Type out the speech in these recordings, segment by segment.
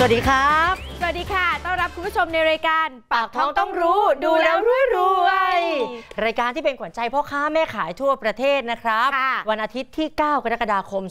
วัสดีครับสวัสดีค่ะต้อนรับคุณผู้ชมในรายการปากท้องต้องรู้ดูแล้วรวยรายการที่เป็นขวัญใจพ่อค้าแม่ขายทั่วประเทศนะครับวันอาทิตย์ที่ 9 กรกฎาคม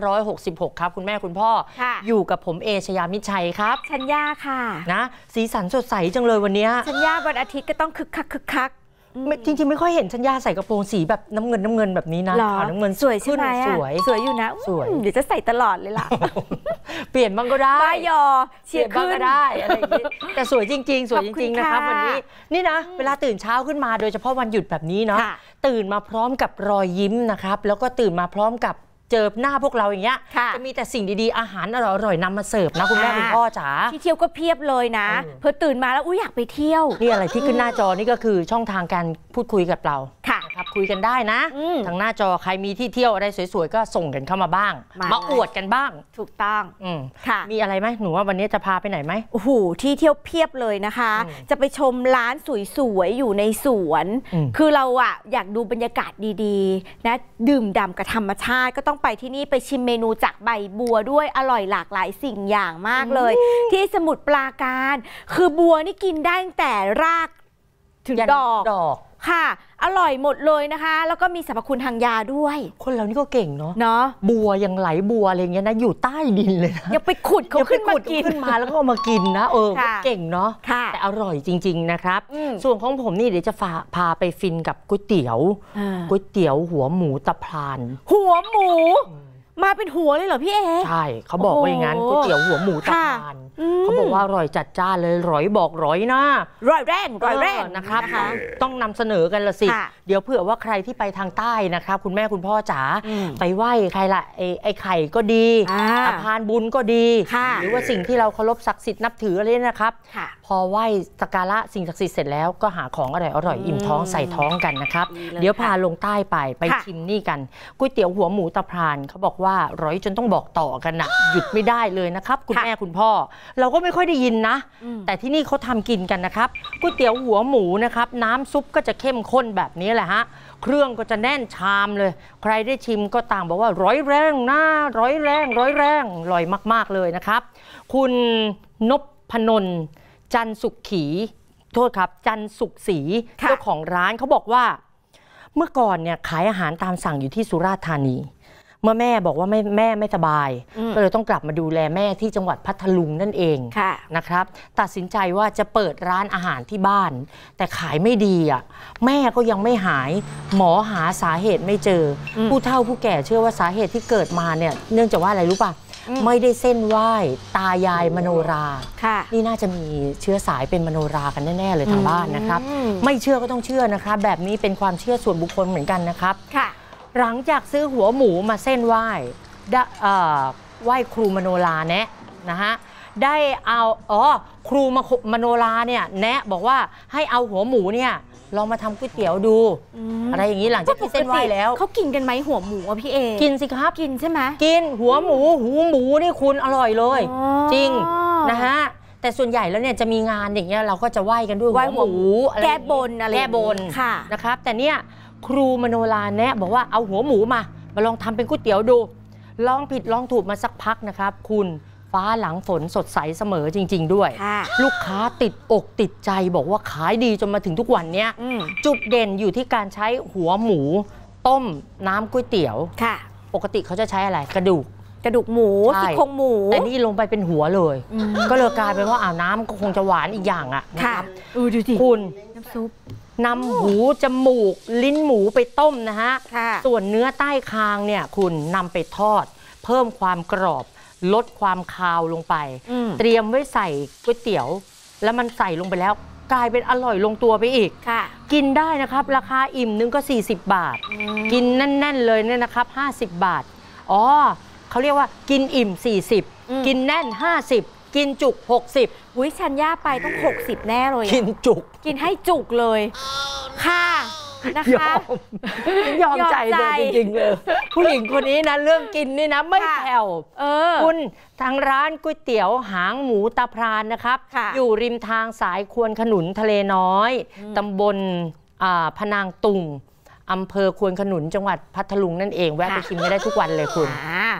2566 ครับคุณแม่คุณพ่ออยู่กับผมเอชยามิชัยครับชัญญาค่ะนะสีสันสดใสจังเลยวันนี้ชัญญาวันอาทิตย์ก็ต้องคึกคักจริงๆไม่ค่อยเห็นชัญญาใส่กระโปรงสีแบบน้ำเงินแบบนี้นะขาวน้ำเงินสวยใช่ไหมสวยอยู่นะสวยเดี๋ยวจะใส่ตลอดเลยล่ะเปลี่ยนบ้างก็ได้บ้ายอเชียร์บ้างก็ได้อะไรอย่างนี้แต่สวยจริงๆสวยจริงๆนะครับวันนี้นี่นะเวลาตื่นเช้าขึ้นมาโดยเฉพาะวันหยุดแบบนี้เนาะตื่นมาพร้อมกับรอยยิ้มนะครับแล้วก็ตื่นมาพร้อมกับเจอหน้าพวกเราอย่างเงี้ยจะมีแต่สิ่งดีๆอาหารอร่อยๆนำมาเสิร์ฟนะคุณแม่คุณพ่อจ๋าที่เที่ยวก็เพียบเลยนะเพื่อตื่นมาแล้วอยากไปเที่ยวนี่อะไรที่ขึ้นหน้าจอนี่ก็คือช่องทางการพูดคุยกับเราครับคุยกันได้นะทางหน้าจอใครมีที่เที่ยวอะไรสวยๆก็ส่งกันเข้ามาบ้างมาอวดกันบ้างถูกต้องค่ะมีอะไรไหมหนูว่าวันนี้จะพาไปไหนไหมโอ้โหที่เที่ยวเพียบเลยนะคะจะไปชมร้านสวยๆอยู่ในสวนคือเราอะอยากดูบรรยากาศดีๆนะดื่มด่ำกับธรรมชาติก็ต้องไปที่นี่ไปชิมเมนูจากใบบัวด้วยอร่อยหลากหลายสิ่งอย่างมากเลยที่สมุทรปราการคือบัวนี่กินได้ตั้งแต่รากถึงดอกค่ะอร่อยหมดเลยนะคะแล้วก็มีสรรพคุณทางยาด้วยคนเรานี่ก็เก่งเนาะบัวยังไหลบัวอะไรเงี้ยนะอยู่ใต้ดินเลยนะยังไปขุดเขาขึ้นมากินขึ้นมาแล้วก็มากินนะเก่งเนาะแต่อร่อยจริงๆนะครับส่วนของผมนี่เดี๋ยวจะพาไปฟินกับก๋วยเตี๋ยวหัวหมูตะพานหัวหมูมาเป็นหัวเลยเหรอพี่เอใช่เขาบอกว่าอย่างนั้นก๋วยเตี๋ยวหัวหมูตะพานเขาบอกว่าอร่อยจัดจ้านเลยร้อยบอกร้อยนะร้อยแรงนะครับต้องนำเสนอกันละสิเดี๋ยวเผื่อว่าใครที่ไปทางใต้นะครับคุณแม่คุณพ่อจ๋าไปไหว้ใครละไอ้ไข่ก็ดีตะพานบุญก็ดีหรือว่าสิ่งที่เราเคารพศักดิ์สิทธิ์นับถืออะไรนะครับพอไหว้สักการะสิ่งศักดิ์สิทธิ์เสร็จแล้วก็หาของอร่อยอิ่มท้องใส่ท้องกันนะครับเดี๋ยวพาลงใต้ไปชิมนี่กันก๋วยเตี๋ยวหัวหมูตะพานเขาบอกว่าร้อยจนต้องบอกต่อกันนะหยุดไม่ได้เลยนะครับคุณแม่คุณพ่อเราก็ไม่ค่อยได้ยินนะแต่ที่นี่เขาทำกินกันนะครับก๋วยเตี๋ยวหัวหมูนะครับน้ำซุปก็จะเข้มข้นแบบนี้แหละฮะเครื่องก็จะแน่นชามเลยใครได้ชิมก็ต่างบอกว่าร้อยแรงนะร้อยแรงอร่อยมากๆเลยนะครับคุณนพนนท์จันสุขขีโทษครับจันสุขศรีเจ้าของร้านเขาบอกว่าเมื่อก่อนเนี่ยขายอาหารตามสั่งอยู่ที่สุราษฎร์ธานีเมื่อแม่บอกว่าแม่ไม่สบายก็เลยต้องกลับมาดูแลแม่ที่จังหวัดพัทลุงนั่นเองนะครับตัดสินใจว่าจะเปิดร้านอาหารที่บ้านแต่ขายไม่ดีอ่ะแม่ก็ยังไม่หายหมอหาสาเหตุไม่เจอผู้เฒ่าผู้แก่เชื่อว่าสาเหตุที่เกิดมาเนี่ยเนื่องจากว่าอะไรรู้ป่ะไม่ได้เส้นไหว้ตายายมโนรานี่น่าจะมีเชื้อสายเป็นมโนรากันแน่ๆเลยทางบ้านนะครับไม่เชื่อก็ต้องเชื่อนะครับแบบนี้เป็นความเชื่อส่วนบุคคลเหมือนกันนะครับหลังจากซื้อหัวหมูมาเส้นไหว้ครูมโนรานะฮะได้เอาครูมโนราเนี่ยบอกว่าให้เอาหัวหมูเนี่ยลองมาทำก๋วยเตี๋ยวดูอะไรอย่างนี้หลังจากที่เส้นไหว้แล้วเขากินกันไหมหัวหมูอ่ะพี่เอกินสิครับกินใช่ไหมกินหูหมูนี่คุณอร่อยเลยจริงนะฮะแต่ส่วนใหญ่แล้วเนี่ยจะมีงานอย่างเงี้ยเราก็จะไหว้กันด้วยหัวหมูแก้บนอะไรแก้บนนะครับแต่เนี่ยครูมโนราบอกว่าเอาหัวหมูมาลองทำเป็นก๋วยเตี๋ยวดูลองผิดลองถูกมาสักพักนะครับคุณฟ้าหลังฝนสดใสเสมอจริงๆด้วยลูกค้าติดอกติดใจบอกว่าขายดีจนมาถึงทุกวันเนี้ยจุดเด่นอยู่ที่การใช้หัวหมูต้มน้ำก๋วยเตี๋ยวปกติเขาจะใช้อะไรกระดูกหมูซี่โครงหมูแต่นี่ลงไปเป็นหัวเลยก็เลยกลายเป็นว่าน้ำก็คงจะหวานอีกอย่างอ่ะนะครับดูสิคุณน้ำซุปนำหูจมูกลิ้นหมูไปต้มนะฮะส่วนเนื้อใต้คางเนี่ยคุณนำไปทอดเพิ่มความกรอบลดความคาวลงไปเตรียมไว้ใส่ก๋วยเตี๋ยวแล้วมันใส่ลงไปแล้วกลายเป็นอร่อยลงตัวไปอีกกินได้นะครับราคาอิ่มนึงก็40 บาทกินแน่นๆเลยเนี่ยนะครับ50 บาทเขาเรียกว่ากินอิ่ม40กินแน่น50กินจุก60 อุ้ยชัญญาไปต้อง60แน่เลยกินจุกกินให้จุกเลยค่ะนะคะยอมใจเลยจริงๆเลยผู้หญิงคนนี้นะเรื่องกินนี่นะไม่แผ่วคุณทางร้านก๋วยเตี๋ยวหางหมูตาพรานนะครับอยู่ริมทางสายควนขนุนทะเลน้อยตำบลพนางตุงอำเภอควนขนุนจังหวัดพัทลุงนั่นเองแวะไปชิมได้ทุกวันเลยคุณ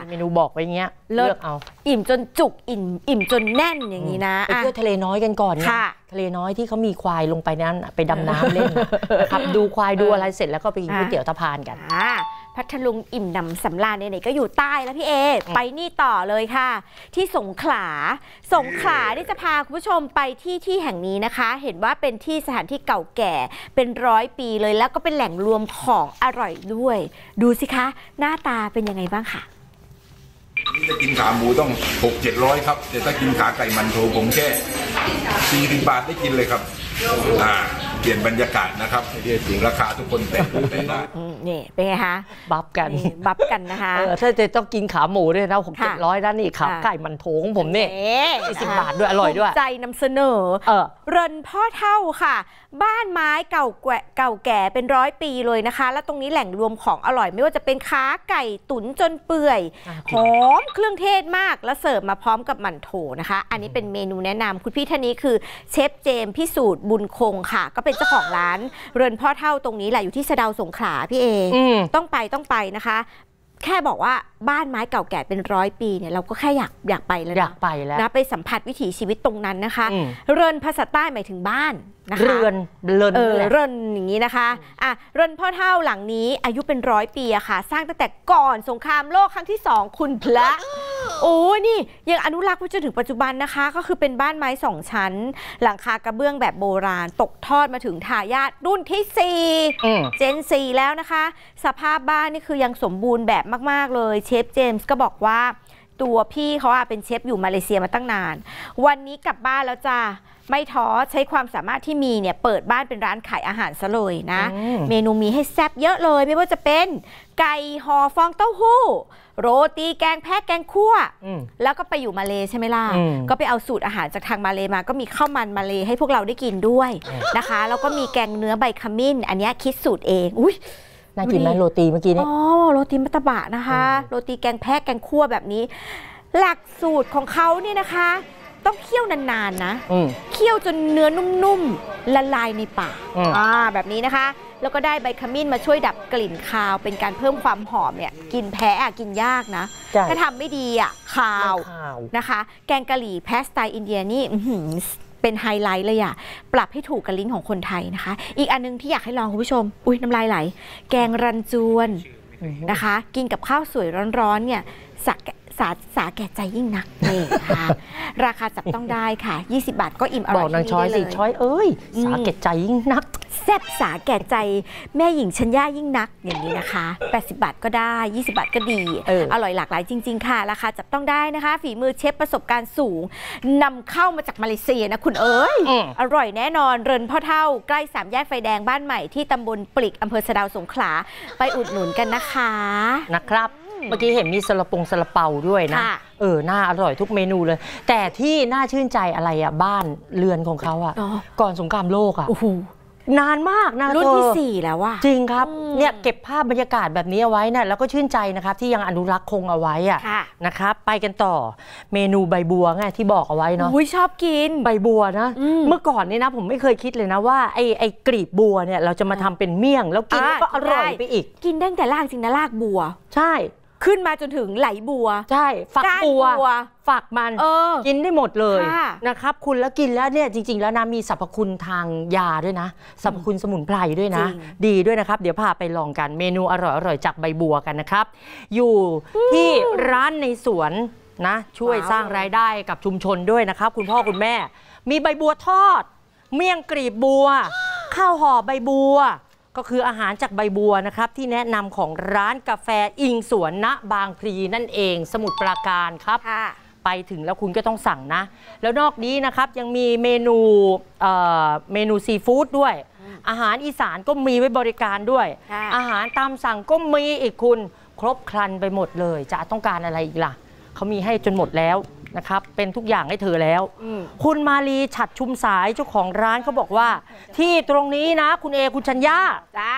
เมนูบอกไว้เงี้ยเลือกเอาอิ่มจนจุกอิ่มจนแน่นอย่างนี้นะไปเที่ยวทะเลน้อยกันก่อนค่ะทะเลน้อยที่เขามีควายลงไปนั้นไปดำน้ำเล่นนะครับดูควายดูอะไรเสร็จแล้วก็ไปกินก๋วยเตี๋ยวสะพานกันพัทลุงอิ่มหนำสำราญไหนๆก็อยู่ใต้แล้วพี่เอไปนี่ต่อเลยค่ะที่สงขลาที่จะพาคุณผู้ชมไปที่แห่งนี้นะคะเห็นว่าเป็นที่สถานที่เก่าแก่เป็น100 ปีเลยแล้วก็เป็นแหล่งรวมของอร่อยด้วยดูสิคะหน้าตาเป็นยังไงบ้างค่ะนี่จะกินขาหมูต้อง600-700ครับแต่ถ้ากินขาไก่มันโถผมแค่40 บาทได้กินเลยครับเปลี่ยนบรรยากาศนะครับจริงราคาทุกคนแต่ได้นี่เป็นไงคะบัฟกันนะคะถ้าจะต้องกินขาหมูด้วยนะ600-700ด้านนี่ขาไก่มันโถของผมนี่40 บาทด้วยอร่อยด้วยใจนำเสนอเรินพ่อเท่าค่ะบ้านไม้เก่าแก่เป็น100 ปีเลยนะคะแล้วตรงนี้แหล่งรวมของอร่อยไม่ว่าจะเป็นขาไก่ตุ๋นจนเปื่อยหอมเครื่องเทศมากแล้วเสิร์ฟมาพร้อมกับหมั่นโถนะคะอันนี้เป็นเมนูแนะนำคุณพี่ท่านนี้คือเชฟเจมพิสูจน์บุญคงค่ะก็เป็นเจ้าของร้านเรือนพ่อเท่าตรงนี้แหละอยู่ที่สะเดาสงขลาพี่เอต้องไปนะคะแค่บอกว่าบ้านไม้เก่าแก่เป็น100 ปีเนี่ยเราก็แค่อยากไปแล้วนะไปสัมผัสวิถีชีวิตตรงนั้นนะคะเรือนภาษาใต้หมายถึงบ้านนะคะเรือนอย่างนี้นะคะเรือนพ่อเท่าหลังนี้อายุเป็น100 ปีอะค่ะสร้างตั้งแต่ก่อนสงครามโลกครั้งที่2คุณพระโอ้นี่ยังอนุรักษ์ไว้จนถึงปัจจุบันนะคะก็คือเป็นบ้านไม้2 ชั้นหลังคากระเบื้องแบบโบราณตกทอดมาถึงทายาทรุ่นที่4เจน 4แล้วนะคะสภาพบ้านนี่คือยังสมบูรณ์แบบมากๆเลยเชฟเจมส์ก็บอกว่าตัวพี่เขาเป็นเชฟอยู่มาเลเซียมาตั้งนานวันนี้กลับบ้านแล้วจ้าไม่ท้อใช้ความสามารถที่มีเนี่ยเปิดบ้านเป็นร้านขายอาหารซะเลยนะเมนูมีให้แซ่บเยอะเลยไม่ว่าจะเป็นไก่ห่อฟองเต้าหู้โรตีแกงแพะแกงคั่วแล้วก็ไปอยู่มาเลใช่ไหมล่ะก็ไปเอาสูตรอาหารจากทางมาเลมาก็มีข้าวมันมาเลให้พวกเราได้กินด้วยนะคะแล้วก็มีแกงเนื้อใบขมิ้นอันนี้คิดสูตรเองอุ้ยน่ากินไหมโรตีเมื่อกี้นี้โรตีมัตตบะนะคะโรตีแกงแพะแกงคั่วแบบนี้หลักสูตรของเขาเนี่ยนะคะต้องเคี่ยวนานๆนะเคี่ยวจนเนื้อนุ่มๆละลายในปากแบบนี้นะคะแล้วก็ได้ใบขมิ้นมาช่วยดับกลิ่นคาวเป็นการเพิ่มความหอมเนี่ยกินแพะกินยากนะถ้าทำไม่ดีคาวนะคะแกงกะหรี่แพะสไตล์อินเดียนี่เป็นไฮไลท์เลยปรับให้ถูกกับลิ้นของคนไทยนะคะอีกอันนึงที่อยากให้ลองคุณผู้ชมอุ้ยน้ำลายไหลแกงรันจวนนะคะกินกับข้าวสวยร้อนๆเนี่ยสาแก่ใจยิ่งนักนี่ค่ะราคาจับต้องได้ค่ะ20 บาทก็อิ่มอร่อยบอกนางช้อยสิช้อยเอ้ยสาแก่ใจยิ่งนักแซ่บสาแก่ใจแม่หญิงชัญญายิ่งนักอย่างนี้นะคะ80 บาทก็ได้20 บาทก็ดีอร่อยหลากหลายจริงๆค่ะราคาจับต้องได้นะคะฝีมือเชฟประสบการณ์สูงนำเข้ามาจากมาเลเซียนะคุณเอ้ยอร่อยแน่นอนเรินพ่อเท่าใกล้3 แยกไฟแดงบ้านใหม่ที่ตำบลปลิกอำเภอสะเดาสงขลาไปอุดหนุนกันนะคะนะครับเมื่อกี้เห็นมีซาลาเปาด้วยนะน่าอร่อยทุกเมนูเลยแต่ที่น่าชื่นใจอะไรบ้านเรือนของเขาก่อนสงครามโลกนานมากนะรุ่นที่4แล้วจริงครับเนี่ยเก็บภาพบรรยากาศแบบนี้เอาไว้นะแล้วก็ชื่นใจนะครับที่ยังอนุรักษ์คงเอาไว้นะครับไปกันต่อเมนูใบบัวไงที่บอกเอาไว้เนาะชอบกินใบบัวนะเมื่อก่อนนี่นะผมไม่เคยคิดเลยนะว่าไอ้กลีบบัวเนี่ยเราจะมาทำเป็นเมี่ยงแล้วกินก็อร่อยไปอีกกินได้แต่รากจริงนะรากบัวใช่ขึ้นมาจนถึงไหลบัวใช่ฝักบัวฝักมันกินได้หมดเลยนะครับคุณแล้วกินแล้วเนี่ยจริงๆแล้วนะมีสรรพคุณทางยาด้วยนะสรรพคุณสมุนไพรด้วยนะดีด้วยนะครับเดี๋ยวพาไปลองกันเมนูอร่อยๆจากใบบัวกันนะครับอยู่ที่ร้านในสวนนะช่วยสร้างรายได้กับชุมชนด้วยนะครับคุณพ่อคุณแม่มีใบบัวทอดเมี่ยงกลีบบัวข้าวห่อใบบัวก็คืออาหารจากใบบัวนะครับที่แนะนำของร้านกาแฟอิงสวนณบางพลีนั่นเองสมุทรปราการครับไปถึงแล้วคุณก็ต้องสั่งนะแล้วนอกนี้นะครับยังมีเมนูซีฟู้ดด้วยอาหารอีสานก็มีไว้บริการด้วยอาหารตามสั่งก็มีอีกคุณครบครันไปหมดเลยจะต้องการอะไรอีกล่ะเขามีให้จนหมดแล้วนะครับเป็นทุกอย่างให้เธอแล้วคุณมาลีฉัดชุมสายเจ้าของร้านเขาบอกว่าที่ตรงนี้นะคุณเอคุณชัญญา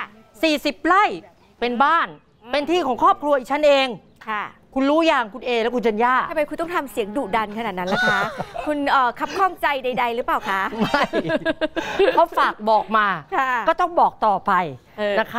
40 ไร่เป็นบ้านเป็นที่ของครอบครัวอีฉันเองคุณรู้อย่างคุณเอและคุณชัญญาทำไมคุณต้องทำเสียงดุดันขนาดนั้นล่ะคะคุณขับข้องใจใดๆหรือเปล่าคะไม่เขาฝากบอกมาก็ต้องบอกต่อไปนะครับ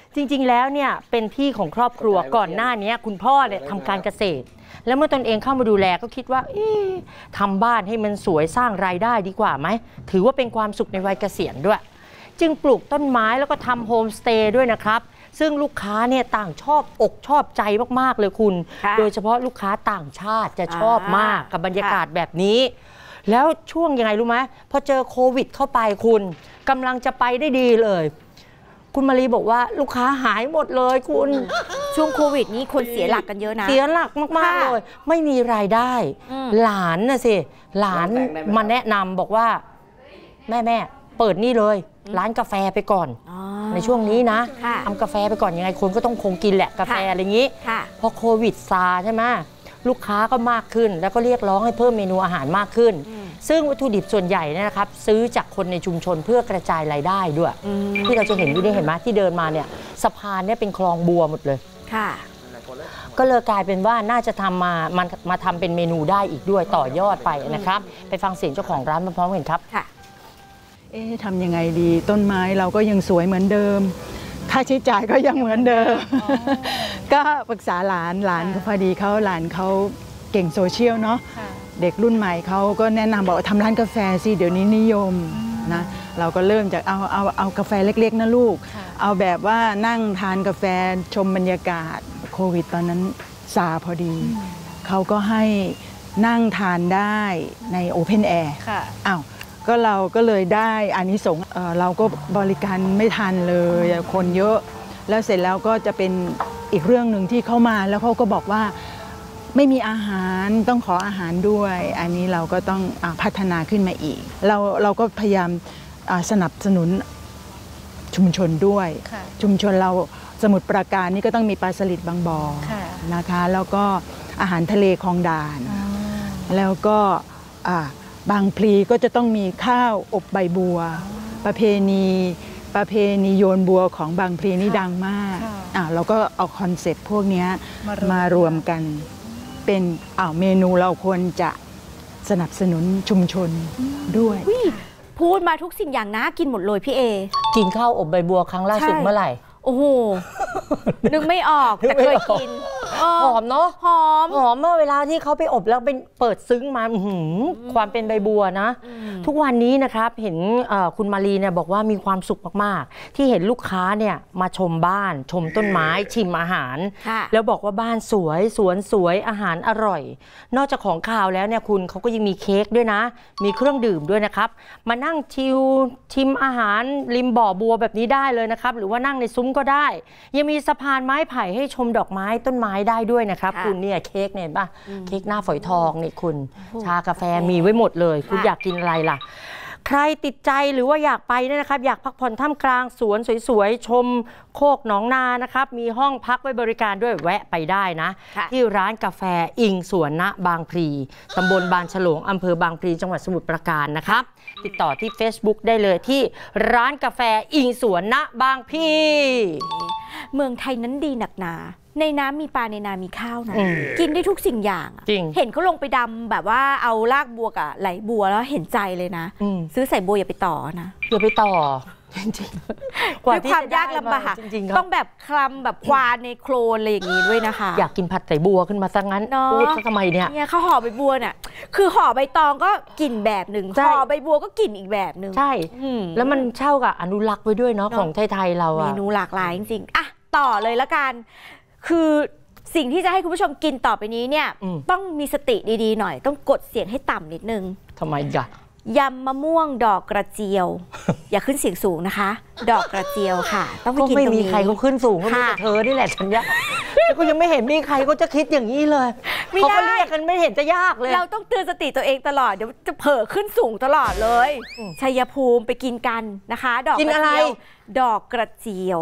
จริงๆแล้วเนี่ยเป็นที่ของครอบครัวก่อนหน้านี้คุณพ่อเนี่ยทำการเกษตรแล้วเมื่อตนเองเข้ามาดูแลก็คิดว่าทำบ้านให้มันสวยสร้างรายได้ดีกว่าไหมถือว่าเป็นความสุขในวัยเกษียณด้วยจึงปลูกต้นไม้แล้วก็ทำโฮมสเตย์ด้วยนะครับซึ่งลูกค้าเนี่ยต่างชอบอกชอบใจมากๆเลยคุณโดยเฉพาะลูกค้าต่างชาติจะชอบมากกับบรรยากาศแบบนี้แล้วช่วงยังไงรู้ไหมพอเจอโควิดเข้าไปคุณกำลังจะไปได้ดีเลยคุณมารีบอกว่าลูกค้าหายหมดเลยคุณช่วงโควิดนี้คนเสียหลักกันเยอะนะเสียหลักมากๆเลยไม่มีรายได้หลานน่ะสิหลานมาแนะนำบอกว่าแม่เปิดนี่เลยร้านกาแฟไปก่อนในช่วงนี้นะทำกาแฟไปก่อนยังไงคนก็ต้องคงกินแหละกาแฟอะไรอย่างนี้พอโควิดซาใช่ไหมลูกค้าก็มากขึ้นแล้วก็เรียกร้องให้เพิ่มเมนูอาหารมากขึ้นซึ่งวัตถุดิบส่วนใหญ่เนี่ยนะครับซื้อจากคนในชุมชนเพื่อกระจายรายได้ด้วยที่เราจะเห็นอยู่นี่เห็นไหมที่เดินมาเนี่ยสะพานเนี่ยเป็นคลองบัวหมดเลยก็เลยกลายเป็นว่าน่าจะทำมาทำเป็นเมนูได้อีกด้วยต่อยอดไปนะครับไปฟังเสียงเจ้าของร้านพร้อมๆกันครับทำยังไงดีต้นไม้เราก็ยังสวยเหมือนเดิมค่าใช้จ่ายก็ยังเหมือนเดิมก็ปรึกษาหลานพอดีหลานเขาเก่งโซเชียลเนาะเด็กรุ่นใหม่เขาก็แนะนำบอกทำร้านกาแฟสิเดี๋ยวนี้นิยมนะเราก็เริ่มจากเอากาแฟเล็กๆนะลูกเอาแบบว่านั่งทานกาแฟชมบรรยากาศโควิดตอนนั้นซาพอดีเขาก็ให้นั่งทานได้ในโอเพนแอร์ก็เราก็เลยได้อานิสงส์เราก็บริการไม่ทันเลยคนเยอะแล้วเสร็จแล้วก็จะเป็นอีกเรื่องหนึ่งที่เข้ามาแล้วเขาก็บอกว่าไม่มีอาหารต้องขออาหารด้วยอันนี้เราก็ต้องพัฒนาขึ้นมาอีกเราก็พยายามสนับสนุนชุมชนด้วยชุมชนเราสมุทรปราการนี่ก็ต้องมีปลาสลิดบางบ่อนะคะแล้วก็อาหารทะเลคลองด่านแล้วก็บางพลีก็จะต้องมีข้าวอบใบบัวประเพณีโยนบัวของบางพลีนี่ดังมากเราก็เอาคอนเซ็ปต์พวกนี้มารวมกันเป็นเมนูเราควรจะสนับสนุนชุมชนด้วยพูดมาทุกสิ่งอย่างน่ากินหมดเลยพี่เอกินข้าวอบใบบัวครั้งล่าสุดเมื่อไหร่โอ้โหนึกไม่ออกแต่เคยกินหอมเนาะหอมเมื่อเวลาที่เขาไปอบแล้วเป็นเปิดซึ้งมาความเป็นใบบัวนะทุกวันนี้นะครับเห็นคุณมารีเนี่ยบอกว่ามีความสุขมากๆที่เห็นลูกค้าเนี่ยมาชมบ้านชมต้นไม้ชิมอาหารแล้วบอกว่าบ้านสวยสวนสวยอาหารอร่อยนอกจากของคาวแล้วเนี่ยคุณเขาก็ยังมีเค้กด้วยนะมีเครื่องดื่มด้วยนะครับมานั่งชิมอาหารริมบ่อบัวแบบนี้ได้เลยนะครับหรือว่านั่งในซุ้มก็ได้ยังมีสะพานไม้ไผ่ให้ชมดอกไม้ต้นไม้ได้ด้วยนะครับคุณเนี่ยเค้กเนี่ยป่ะเค้กหน้าฝอยทองนี่คุณชากาแฟมีไว้หมดเลยคุณอยากกินอะไรล่ะใครติดใจหรือว่าอยากไปเนี่ยนะครับอยากพักผ่อนท่ามกลางสวนสวยๆชมโคกหนองนานะครับมีห้องพักไว้บริการด้วยแวะไปได้นะที่ร้านกาแฟอิงสวนณบางพลีตำบลบางฉลงอำเภอบางพลีจังหวัดสมุทรปราการนะครับติดต่อที่ Facebook ได้เลยที่ร้านกาแฟอิงสวนณบางพลีเมืองไทยนั้นดีหนักหนาในน้ำมีปลาในนามีข้าวนะกินได้ทุกสิ่งอย่างเห็นเขาลงไปดำแบบว่าเอารากบัวกับไหลบัวแล้วเห็นใจเลยนะซื้อใส่บัวอย่าไปต่อนะอย่าไปต่อจริงๆด้วยความยากลำบากต้องแบบคลำแบบควานในโคลนอะไรอย่างนี้ด้วยนะคะอยากกินผัดไส่บัวขึ้นมาซะงั้นพูดทำไมเนี่ยเขาห่อใบบัวเนี่ยคือห่อใบตองก็กลิ่นแบบหนึ่งห่อใบบัวก็กลิ่นอีกแบบหนึ่งใช่แล้วมันเช่ากับอนุรักษ์ไว้ด้วยเนาะของไทยๆเราอะเมนูหลากหลายจริงๆอ่ะต่อเลยละกันคือสิ่งที่จะให้คุณผู้ชมกินต่อไปนี้เนี่ยต้องมีสติดีๆหน่อยต้องกดเสียงให้ต่ำนิดนึงทำไมจ๊ะยำมะม่วงดอกกระเจียวอย่าขึ้นเสียงสูงนะคะดอกกระเจียวค่ะต้องไปกินตรงนี้ไม่มีใครเขาขึ้นสูงเขามีแต่เธอนี่แหละฉันเนี่ยก็ยังไม่เห็นมีใครก็จะคิดอย่างนี้เลยเขาก็เรียกกันไม่เห็นจะยากเลยเราต้องเตือนสติตัวเองตลอดเดี๋ยวจะเผลอขึ้นสูงตลอดเลยชัยภูมิไปกินกันนะคะดอกกระเจียวดอกกระเจียว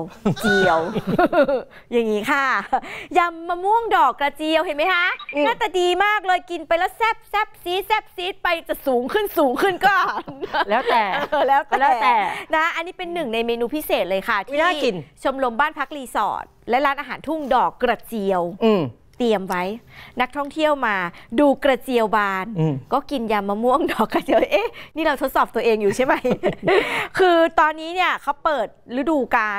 อย่างนี้ค่ะยำมะม่วงดอกกระเจียวเห็นไหมคะหน้าตาดีมากเลยกินไปแล้วแซ่บซีดไปจะสูงขึ้นก็แล้วแต่นะอันนี้เป็นหนึ่งในเมนูพิเศษเลยค่ะที่ชมรมบ้านพักรีสอร์ทและร้านอาหารทุ่งดอกกระเจียวเตรียมไว้นักท่องเที่ยวมาดูกระเจียวบานก็กินยำมะม่วงดอกกระเจียวนี่เราทดสอบตัวเองอยู่ใช่ไหม คือตอนนี้เนี่ยเขาเปิดฤดูกาล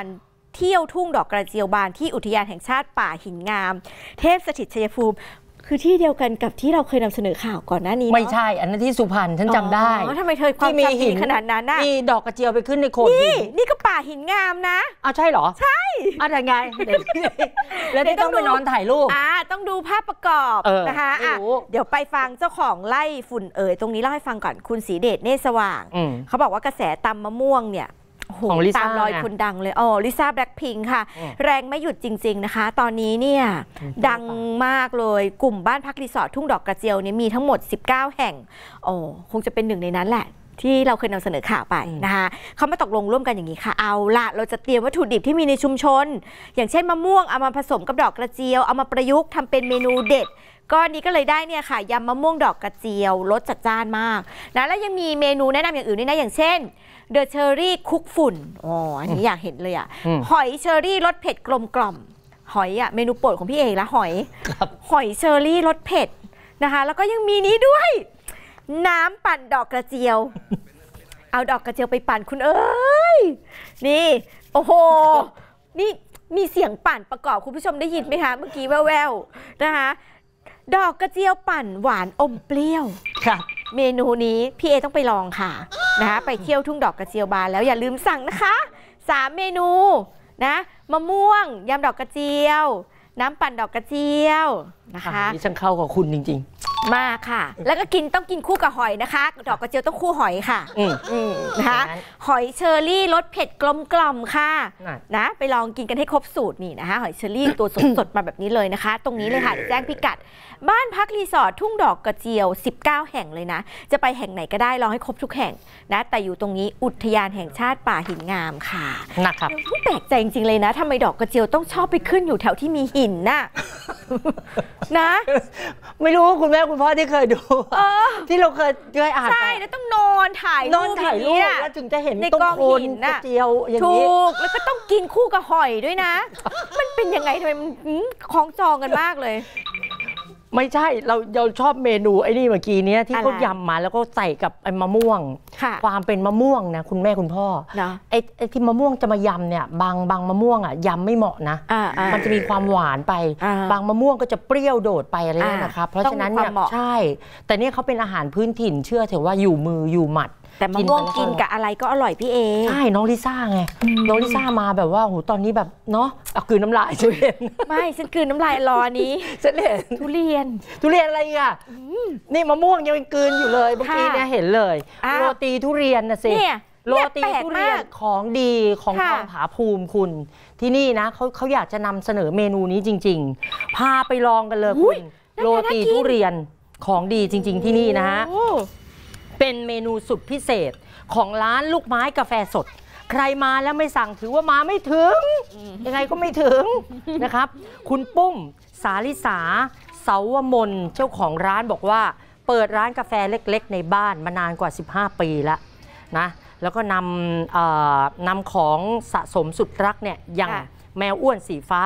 เที่ยวทุ่งดอกกระเจียวบานที่อุทยานแห่งชาติป่าหินงามเทพสถิตชัยภูมิคือที่เดียวกันกับที่เราเคยนำเสนอข่าวก่อนหน้านี้ไม่ใช่อันนั้นที่สุพรรณฉันจำได้ทำไมเธอความจำดีขนาดนั้นน่ะมีดอกกระเจียวไปขึ้นในโขดหินนี่ก็ป่าหินงามนะอ้าวใช่เหรอใช่อะไรไงแล้วได้ต้องไปนอนถ่ายรูปต้องดูภาพประกอบนะคะเดี๋ยวไปฟังเจ้าของไล่ฝุ่นตรงนี้เล่าให้ฟังก่อนคุณศรีเดชเนตรสว่างเขาบอกว่ากระแสตำมะม่วงเนี่ยของลิซ่าตามรอยคนดังเลยลิซ่าแบล็คพิงค์ค่ะแรงไม่หยุดจริงๆนะคะตอนนี้เนี่ยดังมากเลยกลุ่มบ้านพักรีสอร์ททุ่งดอกกระเจียวเนี่ยมีทั้งหมด19แห่งคงจะเป็นหนึ่งในนั้นแหละที่เราเคยนำเสนอข่าวไปนะคะเขามาตกลงร่วมกันอย่างนี้ค่ะเอาละเราจะเตรียมวัตถุดิบที่มีในชุมชนอย่างเช่นมะม่วงเอามาผสมกับดอกกระเจียวเอามาประยุกต์ทำเป็นเมนูเด็ดก็นี้ก็เลยได้เนี่ยค่ะยำมะม่วงดอกกระเจียวรสจัดจ้านมากนะแล้วยังมีเมนูแนะนำอย่างอื่นด้วยนะอย่างเช่นเดอะเชอรี่คุกฝุ่นอันนี้อยากเห็นเลยหอยเชอรี่รสเผ็ดกลมกล่อมหอยเมนูโปรดของพี่เอกละหอยเชอรี่รสเผ็ดนะคะแล้วก็ยังมีนี้ด้วยน้ำปั่นดอกกระเจียวเอาดอกกระเจียวไปปั่นคุณเอ้ยนี่โอ้โหนี่มีเสียงปั่นประกอบคุณผู้ชมได้ยินไหมคะเมื่อกี้แว่วๆนะคะดอกกระเจียวปั่นหวานอมเปรี้ยวครับเมนูนี้พี่เอต้องไปลองค่ะนะคะไปเที่ยวทุ่งดอกกระเจียวบานแล้วอย่าลืมสั่งนะคะ3เมนูนะมะม่วงยำดอกกระเจียวน้ำปั่นดอกกระเจียวนะคะนี่ช่างเข้ากับคุณจริงๆมากค่ะแล้วก็ต้องกินคู่กับหอยนะคะดอกกระเจียวต้องคู่หอยค่ะนะคะหอยเชอรี่รสเผ็ดกลมกล่อมค่ะนะไปลองกินกันให้ครบสูตรนี่นะคะหอยเชอรี่ตัวสดๆมาแบบนี้เลยนะคะตรงนี้เลยค่ะแจ้งพิกัดบ้านพักรีสอร์ททุ่งดอกกระเจียว19แห่งเลยนะจะไปแห่งไหนก็ได้ลองให้ครบทุกแห่งนะแต่อยู่ตรงนี้อุทยานแห่งชาติป่าหินงามค่ะนะครับแปลกใจจริงๆเลยนะทำไมดอกกระเจียวต้องชอบไปขึ้นอยู่แถวที่มีหินน่ะนะไม่รู้คุณแม่คุณพ่อที่เคยดูที่เราเคยอ่านใช่แล้วต้องนอนถ่ายรูปแล้วถึงจะเห็นตรงโคนกระเจียวอย่างนี้ถูกแล้วก็ต้องกินคู่กับหอยด้วยนะมันเป็นยังไงทำไมมันคล้องจองกันมากเลยไม่ใช่เราชอบเมนูไอ้นี่เมื่อกี้นี้ที่เขายำมาแล้วก็ใส่กับไอ้มะม่วงความเป็นมะม่วงนะคุณแม่คุณพ่อไอ้ที่มะม่วงจะมายำเนี่ยบางมะม่วงยำไม่เหมาะนะมันจะมีความหวานไปบางมะม่วงก็จะเปรี้ยวโดดไปอะไรนะครับเพราะฉะนั้นเนี่ยใช่แต่เนี่ยเขาเป็นอาหารพื้นถิ่นเชื่อเถอะว่าอยู่มืออยู่หมัดแต่มะม่วงกินกับอะไรก็อร่อยพี่เอใช่น้องลิซ่าไงน้องลิซ่ามาแบบว่าโหตอนนี้แบบเนาะกลืนน้ำลายฉันเห็นไม่ฉันกลืนน้ำลายรอนี้ฉันเห็นทุเรียนอะไรอ่ะนี่มะม่วงยังกลืนอยู่เลยเมื่อกี้เนี่ยเห็นเลยโรตีทุเรียนนะสิโรตีทุเรียนของดีของทองผาภูมิคุณที่นี่นะเขาอยากจะนำเสนอเมนูนี้จริงๆพาไปลองกันเลยคุณโรตีทุเรียนของดีจริงๆที่นี่นะฮะเป็นเมนูสุดพิเศษของร้านลูกไม้กาแฟสดใครมาแล้วไม่สั่งถือว่ามาไม่ถึงยังไงก็ไม่ถึงนะครับคุณปุ้มสาลิสาเสาวมนเจ้าของร้านบอกว่าเปิดร้านกาแฟเล็กๆในบ้านมานานกว่า15ปีแล้วนะแล้วก็นำของสะสมสุดรักเนี่ยอย่างแมวอ้วนสีฟ้า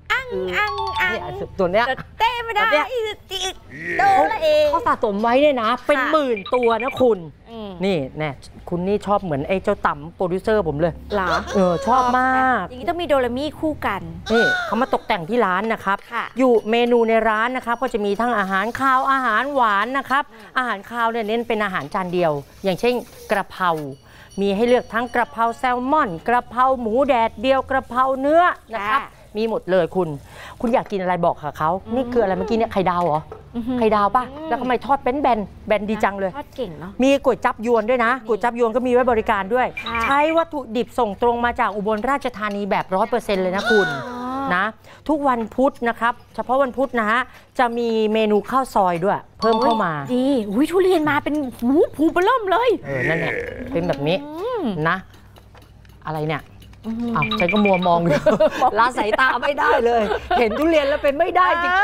ตัวเนี้ยเต้ไม่ได้โตละเองเขาสะสมไว้เนี่ยนะเป็นหมื่นตัวนะคุณนี่แน่คุณนี่ชอบเหมือนไอ้เจ้าต่ำโปรดิวเซอร์ผมเลยหรอชอบมากอย่างนี้ต้องมีโดรามี่คู่กันนี่เขามาตกแต่งที่ร้านนะครับอยู่เมนูในร้านนะครับก็จะมีทั้งอาหารคาวอาหารหวานนะครับอาหารคาวเนี่ยเน้นเป็นอาหารจานเดียวอย่างเช่นกระเพรามีให้เลือกทั้งกระเพราแซลมอนกระเพราหมูแดดเดียวกระเพราเนื้อนะครับมีหมดเลยคุณอยากกินอะไรบอกค่ะเขานี่คืออะไรเมื่อกี้เนี่ยไข่ดาวเหรอไข่ดาวป่ะแล้วทำไมทอดเป็นแบนดีจังเลยทอดเก่งเนาะมีก๋วยจั๊บยวนด้วยนะก๋วยจั๊บยวนก็มีไว้บริการด้วยใช้วัตถุดิบส่งตรงมาจากอุบลราชธานีแบบ 100% เลยนะคุณนะทุกวันพุธนะครับเฉพาะวันพุธนะฮะจะมีเมนูข้าวซอยด้วยเพิ่มเข้ามาดีทุเรียนมาเป็นผูเบิ่มเลยนั่นแหละเป็นแบบนี้นะอะไรเนี่ยฉันก็มัวมองอยู่ละสายตาไม่ได้เลยเห็นทุเรียนแล้วเป็นไม่ได้จริงๆ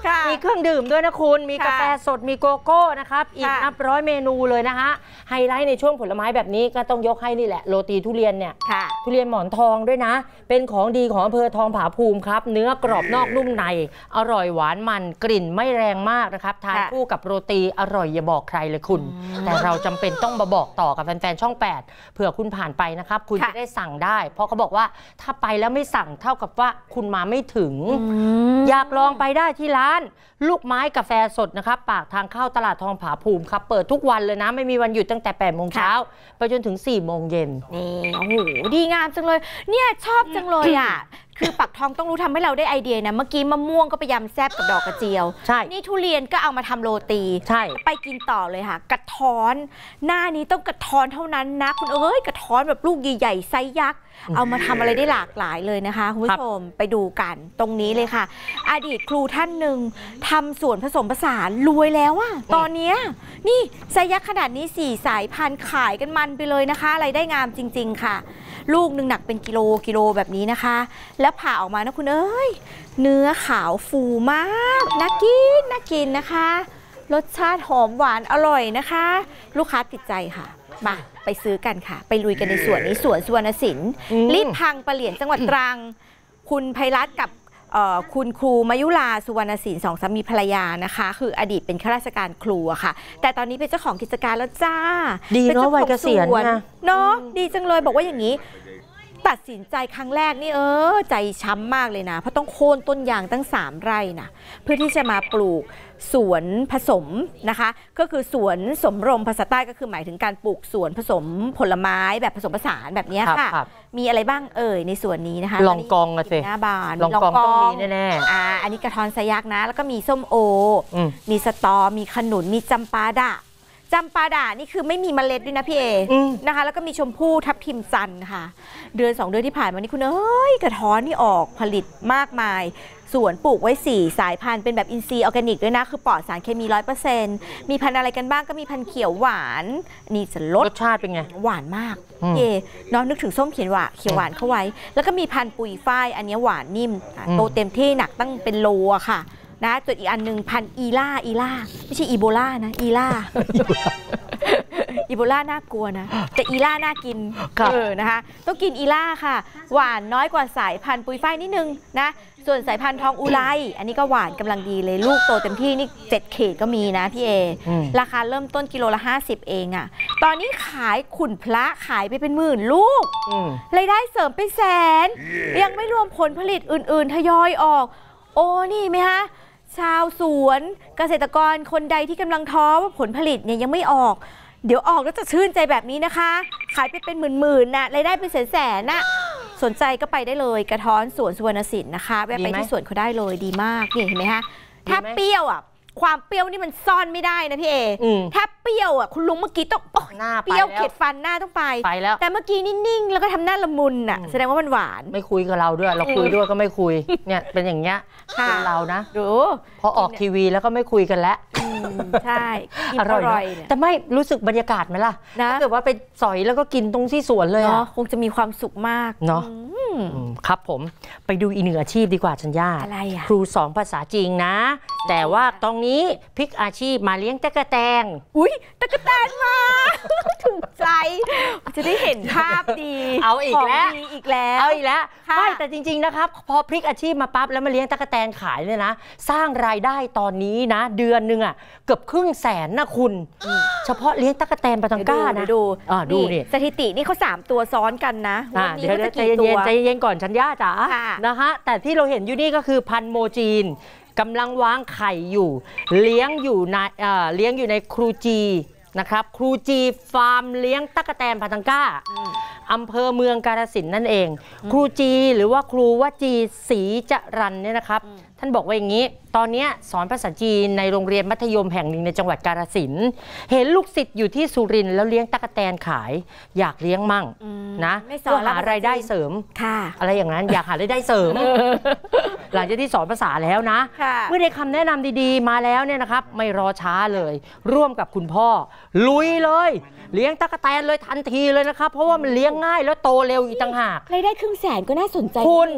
มีเครื่องดื่มด้วยนะคุณมีกาแฟสดมีโกโก้นะครับอีกนับร้อยเมนูเลยนะฮะไฮไลท์ในช่วงผลไม้แบบนี้ก็ต้องยกให้นี่แหละโรตีทุเรียนเนี่ยทุเรียนหมอนทองด้วยนะเป็นของดีของอำเภอทองผาภูมิครับเนื้อกรอบนอกนุ่มในอร่อยหวานมันกลิ่นไม่แรงมากนะครับทานคู่กับโรตีอร่อยอย่าบอกใครเลยคุณแต่เราจำเป็นต้องมาบอกต่อกับแฟนๆช่อง8เผื่อคุณผ่านไปนะครับคุณจะได้สั่งได้เพราะเขาบอกว่าถ้าไปแล้วไม่สั่งเท่ากับว่าคุณมาไม่ถึงอยากลองไปได้ที่ร้านลูกไม้กาแฟสดนะครับปากทางเข้าตลาดทองผาภูมิครับเปิดทุกวันเลยนะไม่มีวันหยุดตั้งแต่8 โมงเช้าไปจนถึง4 โมงเย็นนี่โอ้โหดีงามจังเลยเนี่ยชอบจังเลยอ่ะคือปักทองต้องรู้ทำให้เราได้ไอเดียนะเมื่อกี้มะม่วงก็ไปยำแซ่บกับดอกกระเจียวใช่นี่ทุเรียนก็เอามาทำโรตีใช่ไปกินต่อเลยค่ะกระท้อนหน้านี้ต้องกระท้อนเท่านั้นนะคุณเอ้ยกระท้อนแบบลูกใหญ่ๆไซส์ยักษ์เอามาทำอะไรได้หลากหลายเลยนะคะคุณผู้ชมไปดูกันตรงนี้เลยค่ะอดีตครูท่านหนึ่งทำสวนผสมผสานรวยแล้วอะตอนนี้นี่ไซส์ยักษ์ขนาดนี้4 สายพันธุ์ขายกันมันไปเลยนะคะอะไรได้งามจริงๆค่ะลูกหนึ่งหนักเป็นกิโลแบบนี้นะคะแล้วผ่าออกมานะคุณเอ้ยเนื้อขาวฟูมากน่ากินนะคะรสชาติหอมหวานอร่อยนะคะลูกค้าติดใจค่ะมาไปซื้อกันค่ะไปลุยกันในสวนนี้สวนสุวรรณสินรีบพังปะเหลียนจังหวัดตรังคุณไพรัตน์กับคุณครูมายุราสุวรรณศิลป์2 สามีภรรยานะคะคืออดีตเป็นข้าราชการครูอะค่ะแต่ตอนนี้เป็นเจ้าของกิจการแล้วจ้าดีเนาะวัยเกษียณเนาะดีจังเลยบอกว่าอย่างนี้ตัดสินใจครั้งแรกนี่ใจช้ำมากเลยนะเพราะต้องโค่นต้นยางตั้ง3 ไร่นะเพื่อที่จะมาปลูกสวนผสมนะคะก็คือสวนสมรมภาษาใต้ก็คือหมายถึงการปลูกสวนผสมผลไม้แบบผสมผสานแบบนี้ค่ะมีอะไรบ้างในสวนนี้นะคะลองกองอะสิหน้าบานลองกองต้องมีแน่ๆอันนี้กระท้อนไซยักษ์นะแล้วก็มีส้มโอมีสตอมีขนุนมีจำปาดะนี่คือไม่มีเมล็ดด้วยนะพี่เอนะคะแล้วก็มีชมพู่ทับทิมจันทร์ค่ะเดือน 2 เดือนที่ผ่านมานี่คุณกระท้อนนี่ออกผลิตมากมายสวนปลูกไว้4 สายพันธุ์เป็นแบบอินทรีย์ออร์แกนิกด้วยนะคือปลอดสารเคมี 100% มีพันธุ์อะไรกันบ้างก็มีพันธุ์เขียวหวานนี่จะรสชาติเป็นไงหวานมากน้องนึกถึงส้มเขียวหวานเข้าไว้แล้วก็มีพันธุ์ปุยฝ้ายอันนี้หวานนิ่มโตเต็มที่หนักตั้งเป็นโลอะค่ะนะจุดอีกอันหนึ่งพันอีล่าไม่ใช่อีโบลานะอีล่าอีโบลาน่ากลัวนะแต่อีล่าน่ากินนะคะต้องกินอีล่าค่ะหวานน้อยกว่าสายพันธุ์ปุยฝ้ายนิดนึงนะส่วนสายพันธุ์ทองอุไรอันนี้ก็หวานกำลังดีเลยลูกโตเต็มที่นี่7 ขีดก็มีนะพี่เอราคาเริ่มต้นกิโลละ50เองอะตอนนี้ขายขุ่นพระขายไปเป็นหมื่นลูกรายได้เสริมเป็นแสนยังไม่รวมผลผลิตอื่นๆทยอยออกโอ้นี่ไหมคะชาวสวนเกษตรกรคนใดที่กำลังท้อว่าผลผลิตเนี่ยยังไม่ออกเดี๋ยวออกแล้วจะชื่นใจแบบนี้นะคะขายไปเป็นหมื่นๆน่ะรายได้เป็นแสนๆน่ะสนใจก็ไปได้เลยกระท้อนสวนสุวรรณศิลป์นะคะแวะไปที่สวนเขาได้เลยดีมากนี่เห็นไหมคะถ้าเปรี้ยวอ่ะความเปรี้ยวนี่มันซ่อนไม่ได้นะพี่เอถ้าเปรี้ยวอ่ะคุณลุงเมื่อกี้ต้องเปรี้ยวเข็ดฟันหน้าต้องไปแล้วแต่เมื่อกี้นิ่งๆแล้วก็ทำหน้าละมุนอ่ะแสดงว่ามันหวานไม่คุยกับเราด้วยเราคุยด้วยก็ไม่คุยเนี่ยเป็นอย่างเงี้ยเป็นเรานะดูพอออกทีวีแล้วก็ไม่คุยกันแล้วใช่อร่อยแต่ไม่รู้สึกบรรยากาศไหมล่ะถ้าเกิดว่าไปสอยแล้วก็กินตรงที่สวนเลยอ่ะคงจะมีความสุขมากเนาะครับผมไปดูอีกหนึ่งอาชีพดีกว่าชัญญาอะไรอ่ะครูสอนภาษาจีนนะแต่ว่าตรงนี้พลิกอาชีพมาเลี้ยงตะกแตนอุ้ยตะกแตนมาถูกใจจะได้เห็นภาพดีเอาอีกแล้วเอาอีกแล้วไม่แต่จริงๆนะครับพอพลิกอาชีพมาปั๊บแล้วมาเลี้ยงตะกแตนขายเนี่ยนะสร้างรายได้ตอนนี้นะเดือนนึงอ่ะเกือบ500,000นะคุณเฉพาะเลี้ยงตะกแตนปาทังก้านะดูนี่สถิตินี่เขา3 ตัวซ้อนกันนะเดี๋ยวใจเย็นก่อนชัญญาจ๋านะคะแต่ที่เราเห็นอยู่นี่ก็คือพันธุ์โมจีนกำลังวางไข่อยู่เลี้ยงอยู่ในครูจีนะครับครูจีฟาร์มเลี้ยงตะกแตนปาทังก้าอำเภอเมืองกาฬสินธุ์นั่นเองครูจีหรือว่าครูวจีศรีจรัญเนี่ยนะครับท่านบอกว่าอย่างนี้ตอนนี้สอนภาษาจีนในโรงเรียนมัธยมแห่งหนึ่งในจังหวัดกาฬสินธุ์เห็นลูกศิษย์อยู่ที่สุรินทร์แล้วเลี้ยงตะกแตนขายอยากเลี้ยงมั่งนะเพื่อหารายได้เสริมอะไรอย่างนั้นอยากหารายได้เสริมหลังจากที่สอนภาษาแล้วนะเมื่อได้คำแนะนำดีๆมาแล้วเนี่ยนะครับไม่รอช้าเลยร่วมกับคุณพ่อลุยเลยเลี้ยงตะกแตนเลยทันทีเลยนะครับเพราะว่ามันเลี้ยงง่ายแล้วโตเร็วอีกต่างหากรายได้500,000ก็น่าสนใจคุณ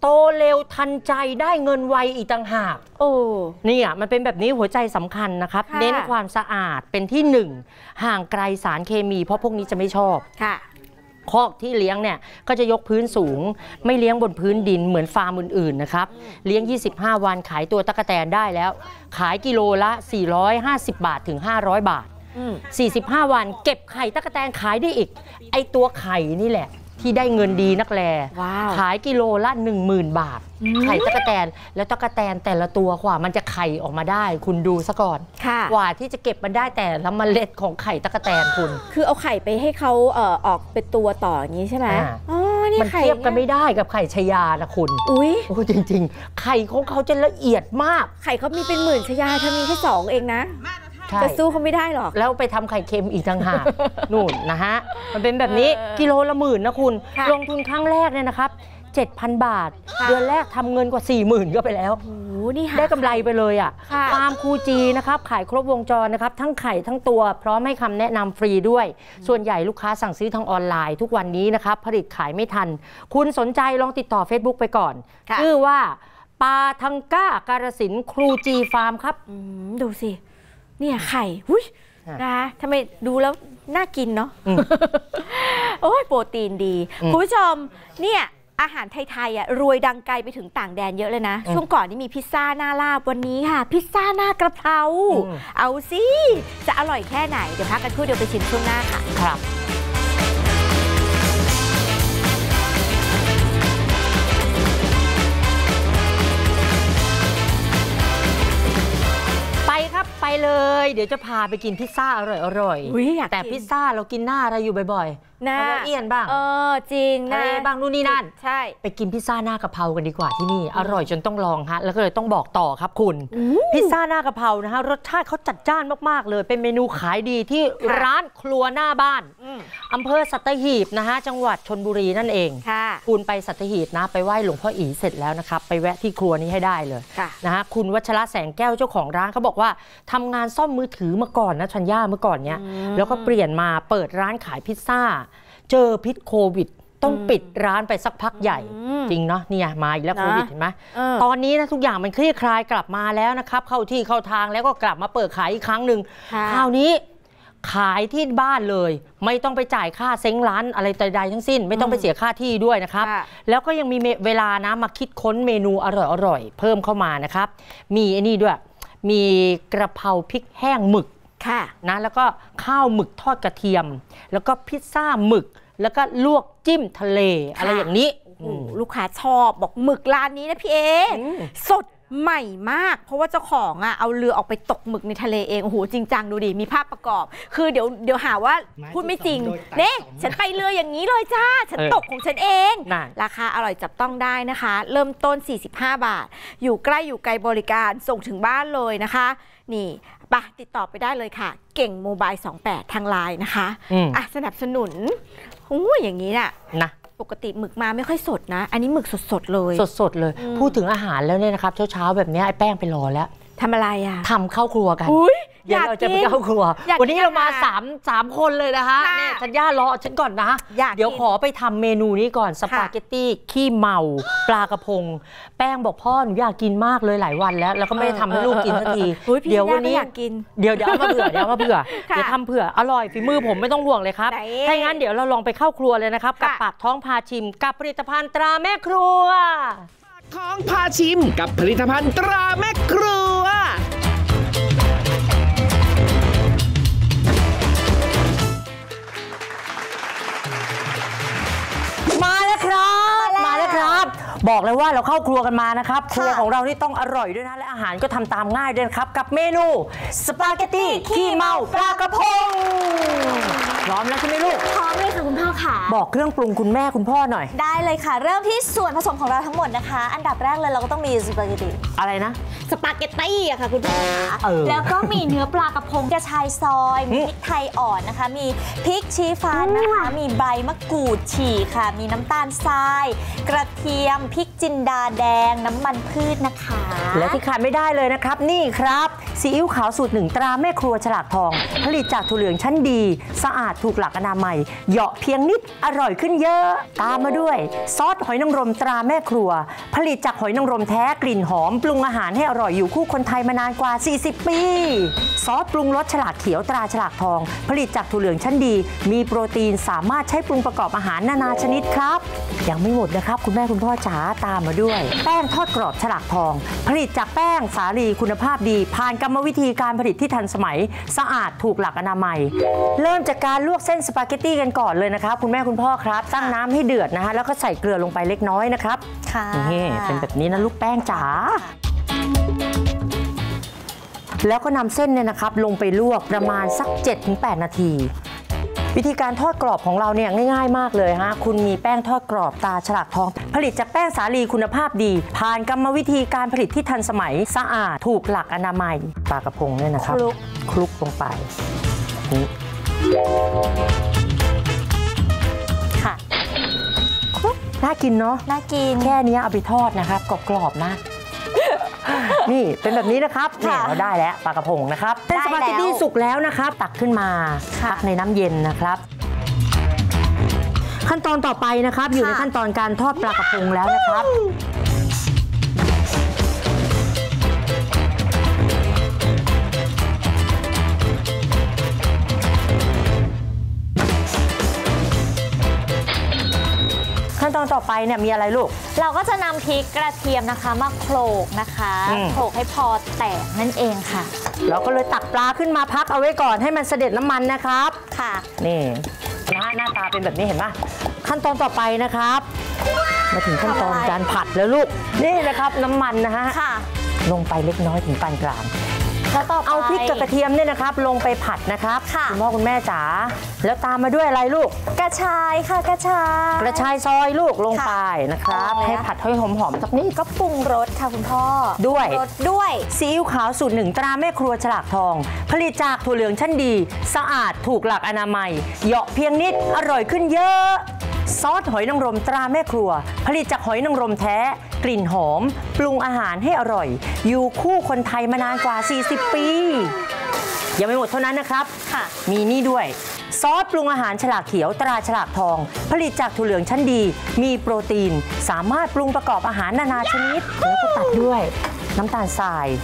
โตเร็วทันใจได้เงินไวอีกต่างหากโอ้เนี่ยมันเป็นแบบนี้หัวใจสำคัญนะครับเน้นความสะอาดเป็นที่ 1ห่างไกลสารเคมีเพราะพวกนี้จะไม่ชอบค่ะคอกที่เลี้ยงเนี่ยก็จะยกพื้นสูงไม่เลี้ยงบนพื้นดินเหมือนฟาร์มอื่นๆนะครับเลี้ยง25วันขายตัวตั๊กแตนได้แล้วขายกิโลละ450 บาทถึง500 บาท45วันเก็บไข่ตั๊กแตนขายได้อีกไอตัวไข่นี่แหละที่ได้เงินดีนักแลขายกิโลละ 10,000 บาทไข่ตั๊กแตนแล้วตั๊กแตนแต่ละตัวกว่ามันจะไข่ออกมาได้คุณดูซะก่อนกว่าที่จะเก็บมันได้แต่ละเมล็ดของไข่ตั๊กแตนคุณคือเอาไข่ไปให้เขาออกเป็นตัวต่ออย่างนี้ใช่ไหมมันเทียบกันไม่ได้กับไข่ชยานะคุณอุ้ยโอ้จริงๆไข่ของเขาจะละเอียดมากไข่เขามีเป็นหมื่นชยาเธอมีแค่2เองนะจะสู้เขาไม่ได้หรอกแล้วไปทำไข่เค็มอีกต่างหากนู่นนะฮะมันเป็นแบบนี้กิโลละ10,000นะคุณลงทุนครั้งแรกเนี่ยนะครับ 7,000 บาทเดือนแรกทำเงินกว่า 40,000 ก็ไปแล้วได้กำไรไปเลยอ่ะฟาร์มคูจีนะครับขายครบวงจรนะครับทั้งไข่ทั้งตัวพร้อมให้คำแนะนำฟรีด้วยส่วนใหญ่ลูกค้าสั่งซื้อทางออนไลน์ทุกวันนี้นะครับผลิตขายไม่ทันคุณสนใจลองติดต่อ Facebook ไปก่อนชื่อว่าปาทังก้ากาฬสินธุ์ครูจีฟาร์มครับดูสิเนี่ยไข่หุ้ยนะทำไมดูแล้วน่ากินเนาะโอ้ยโปรตีนดีคุณผู้ชมเนี่ยอาหารไทยๆอ่ะรวยดังไกลไปถึงต่างแดนเยอะเลยนะช่วงก่อนนี่มีพิซซ่าหน้าลาบวันนี้ค่ะพิซซ่าหน้ากระเพราเอาสิจะอร่อยแค่ไหนเดี๋ยวพักกันครู่เดียวไปชิมช่วงหน้าค่ะครับไปเลยเดี๋ยวจะพาไปกินพิซซ่าอร่อยๆแต่พิซซ่าเรากินหน้าอะไรอยู่บ่อยๆหน้าเอียนบ้างจริงนะบ้างนู่นนี่นั่นใช่ไปกินพิซซ่าหน้ากะเพรากันดีกว่าที่นี่อร่อยจนต้องลองฮะแล้วก็เลยต้องบอกต่อครับคุณพิซซ่าหน้ากะเพรานะฮะรสชาติเขาจัดจ้านมากๆเลยเป็นเมนูขายดีที่ร้านครัวหน้าบ้านอำเภอสัตหีบนะฮะจังหวัดชลบุรีนั่นเองคุณไปสัตหีบนะไปไหว้หลวงพ่ออีเสร็จแล้วนะครับไปแวะที่ครัวนี้ให้ได้เลยนะฮะคุณวัชระแสงแก้วเจ้าของร้านเขาบอกว่าทำงานซ่อมมือถือมาก่อนนะชัญญาเมื่อก่อนเนี้ยแล้วก็เปลี่ยนมาเปิดร้านขายพิซซ่าเจอพิษโควิดต้องปิดร้านไปสักพักใหญ่จริงเนาะเนี่ยมาอีกแล้วโควิดเห็นไหมตอนนี้นะทุกอย่างมันคลี่คลายกลับมาแล้วนะครับเข้าที่เข้าทางแล้วก็กลับมาเปิดขายอีกครั้งหนึ่งคราวนี้ขายที่บ้านเลยไม่ต้องไปจ่ายค่าเซ้งร้านอะไรใดๆทั้งสิ้นไม่ต้องไปเสียค่าที่ด้วยนะครับแล้วก็ยังมีเวลานะมาคิดค้นเมนูอร่อยๆเพิ่มเข้ามานะครับมีไอ้นี่ด้วยมีกระเพราพริกแห้งหมึกนะแล้วก็ข้าวหมึกทอดกระเทียมแล้วก็พิซซ่าหมึกแล้วก็ลวกจิ้มทะเลอะไรอย่างนี้ลูกค้าชอบบอกหมึกร้านนี้นะพี่เอสดใหม่มากเพราะว่าเจ้าของอ่ะเอาเรือออกไปตกหมึกในทะเลเองโอ้โหจริงจังดูดิมีภาพประกอบคือเดี๋ยวหาว่าพูดไม่จริงเนี่ยฉันไปเรืออย่างนี้เลยจ้าฉันตกของฉันเองราคาอร่อยจับต้องได้นะคะเริ่มต้น45 บาทอยู่ใกล้อยู่ไกลบริการส่งถึงบ้านเลยนะคะนี่ไปติดต่อไปได้เลยค่ะเก่งโมบาย28ทางไลน์นะคะสนับสนุนอย่างนี้น่ะนะปกติหมึกมาไม่ค่อยสดนะอันนี้หมึกสดๆเลยสดๆเลยพูดถึงอาหารแล้วเนี่ยนะครับเช้าๆแบบนี้ไอ้แป้งไปรอแล้วทำอะไรอ่ะทำข้าวครัวกันเดี๋ยวเราจะไปเข้าครัววันนี้เรามา3คนเลยนะคะเนี่ยชัญญารอฉันก่อนนะเดี๋ยวขอไปทำเมนูนี้ก่อนสปาเกตตี้ขี้เมาปลากระพงแป้งบอกพ่อหนูอยากกินมากเลยหลายวันแล้วก็ไม่ได้ทำให้ลูกกินสักทีเดี๋ยววันนี้เดี๋ยวเอามาเผื่อเดี๋ยวทำเผื่ออร่อยฝีมือผมไม่ต้องห่วงเลยครับถ้างั้นเดี๋ยวเราลองไปเข้าครัวเลยนะครับกับปากท้องพาชิมกับผลิตภัณฑ์ตราแม่ครัวท้องพาชิมกับผลิตภัณฑ์ตราแม่ครัวมาแล้วครับบอกเลยว่าเราเข้าครัวกันมานะครับครัวของเรานี่ต้องอร่อยด้วยนะและอาหารก็ทำตามง่ายด้วยครับกับเมนูสปาเกตตี้ขี้เมาปลากระพงพร้อมแล้วใช่ไหมลูกพร้อมเลยค่ะคุณพ่อค่ะบอกเครื่องปรุงคุณแม่คุณพ่อหน่อยได้เลยค่ะเริ่มที่ส่วนผสมของเราทั้งหมดนะคะอันดับแรกเลยเราก็ต้องมีสปาเกตตี้อะไรนะสปาเกตตี้อะค่ะคุณพ่อแล้วก็มีเนื้อปลากระพงกระชายซอยมีพริกไทยอ่อนนะคะมีพริกชี้ฟ้านะคะมีใบมะกรูดฉีกค่ะมีน้ำตาลทรายกระเทียมพพริกจินดาแดงน้ำมันพืชนะคะและที่ขาดไม่ได้เลยนะครับนี่ครับซีอิ๊วขาวสูตรหนึ่งตราแม่ครัวฉลากทองผลิตจากถั่วเหลืองชั้นดีสะอาดถูกหลักอนามัยเหยาะเพียงนิดอร่อยขึ้นเยอะตามมาด้วยซอสหอยนางรมตราแม่ครัวผลิตจากหอยนางรมแท้กลิ่นหอมปรุงอาหารให้อร่อยอยู่คู่คนไทยมานานกว่า40 ปีซอสปรุงรสฉลากเขียวตราฉลากทองผลิตจากถั่วเหลืองชั้นดีมีโปรตีนสามารถใช้ปรุงประกอบอาหารนานาชนิดครับยังไม่หมดนะครับคุณแม่คุณพ่อจ๋าตามมาด้วยแป้งทอดกรอบฉลากทองผลิตจากแป้งสาลีคุณภาพดีผ่านกรรมวิธีการผลิตที่ทันสมัยสะอาดถูกหลักอนามัยเริ่มจากการลวกเส้นสปาเกตตี้กันก่อนเลยนะครับคุณแม่คุณพ่อครับตั้งน้ำให้เดือดนะคะแล้วก็ใส่เกลือลงไปเล็กน้อยนะครับนี่เป็นแบบนี้นะลูกแป้งจ๋าแล้วก็นำเส้นเนี่ยนะครับลงไปลวกประมาณสัก 7-8 นาทีวิธีการทอดกรอบของเราเนี่ยง่ายๆมากเลยฮะคุณมีแป้งทอดกรอบตราฉลากทองผลิตจากแป้งสาลีคุณภาพดีผ่านกรรมวิธีการผลิตที่ทันสมัยสะอาดถูกหลักอนามัยปลากระพงเนี่ยนะครับคลุกลงไปนี่ค่ะคลุกน่ากินเนาะน่ากินแค่นี้เอาไปทอดนะครับกรอบๆนะนี่เป็นแบบนี้นะครับเนี่ยเราได้แล้วปลากระพงนะครับเส้นสปาเกตตี้สุกแล้วนะครับตักขึ้นมาพักในน้ำเย็นนะครับขั้นตอนต่อไปนะครับอยู่ในขั้นตอนการทอดปลากระพงแล้วนะครับขั้นตอนต่อไปเนี่ยมีอะไรลูกเราก็จะนำพริกกระเทียมนะคะมาโขลกนะคะโขลกให้พอแตกนั่นเองค่ะเราก็เลยตักปลาขึ้นมาพักเอาไว้ก่อนให้มันเสด็จน้ำมันนะครับค่ะนี่หน้าตาเป็นแบบนี้เห็นไหมขั้นตอนต่อไปนะครับมาถึงขั้นตอนการผัดแล้วลูกนี่นะครับน้ำมันนะฮะลงไปเล็กน้อยถึงปานกลางแล้วต่อไปเอาพริกกับกระเทียมเนี่ยนะครับลงไปผัดนะครับคุณพ่อคุณแม่จ๋าแล้วตามมาด้วยอะไรลูกกระชายค่ะกระชายซอยลูกลงไปนะครับให้ผัดให้หอมๆสักนิดก็ปรุงรสค่ะคุณพ่อด้วยซีอิ๊วขาวสูตรหนึ่งตราแม่ครัวฉลากทองผลิตจากถั่วเหลืองชั้นดีสะอาดถูกหลักอนามัยเหยาะเพียงนิดอร่อยขึ้นเยอะซอสหอยนางรมตราแม่ครัวผลิตจากหอยนางรมแท้กลิ่นหอมปรุงอาหารให้อร่อยอยู่คู่คนไทยมานานกว่า40 ปียังไม่หมดเท่านั้นนะครับมีนี่ด้วยซอสปรุงอาหารฉลากเขียวตราฉลากทองผลิตจากถั่วเหลืองชั้นดีมีโปรตีนสามารถปรุงประกอบอาหารนานาชนิดแล้วก็ตัดด้วยน้ำตาลทราย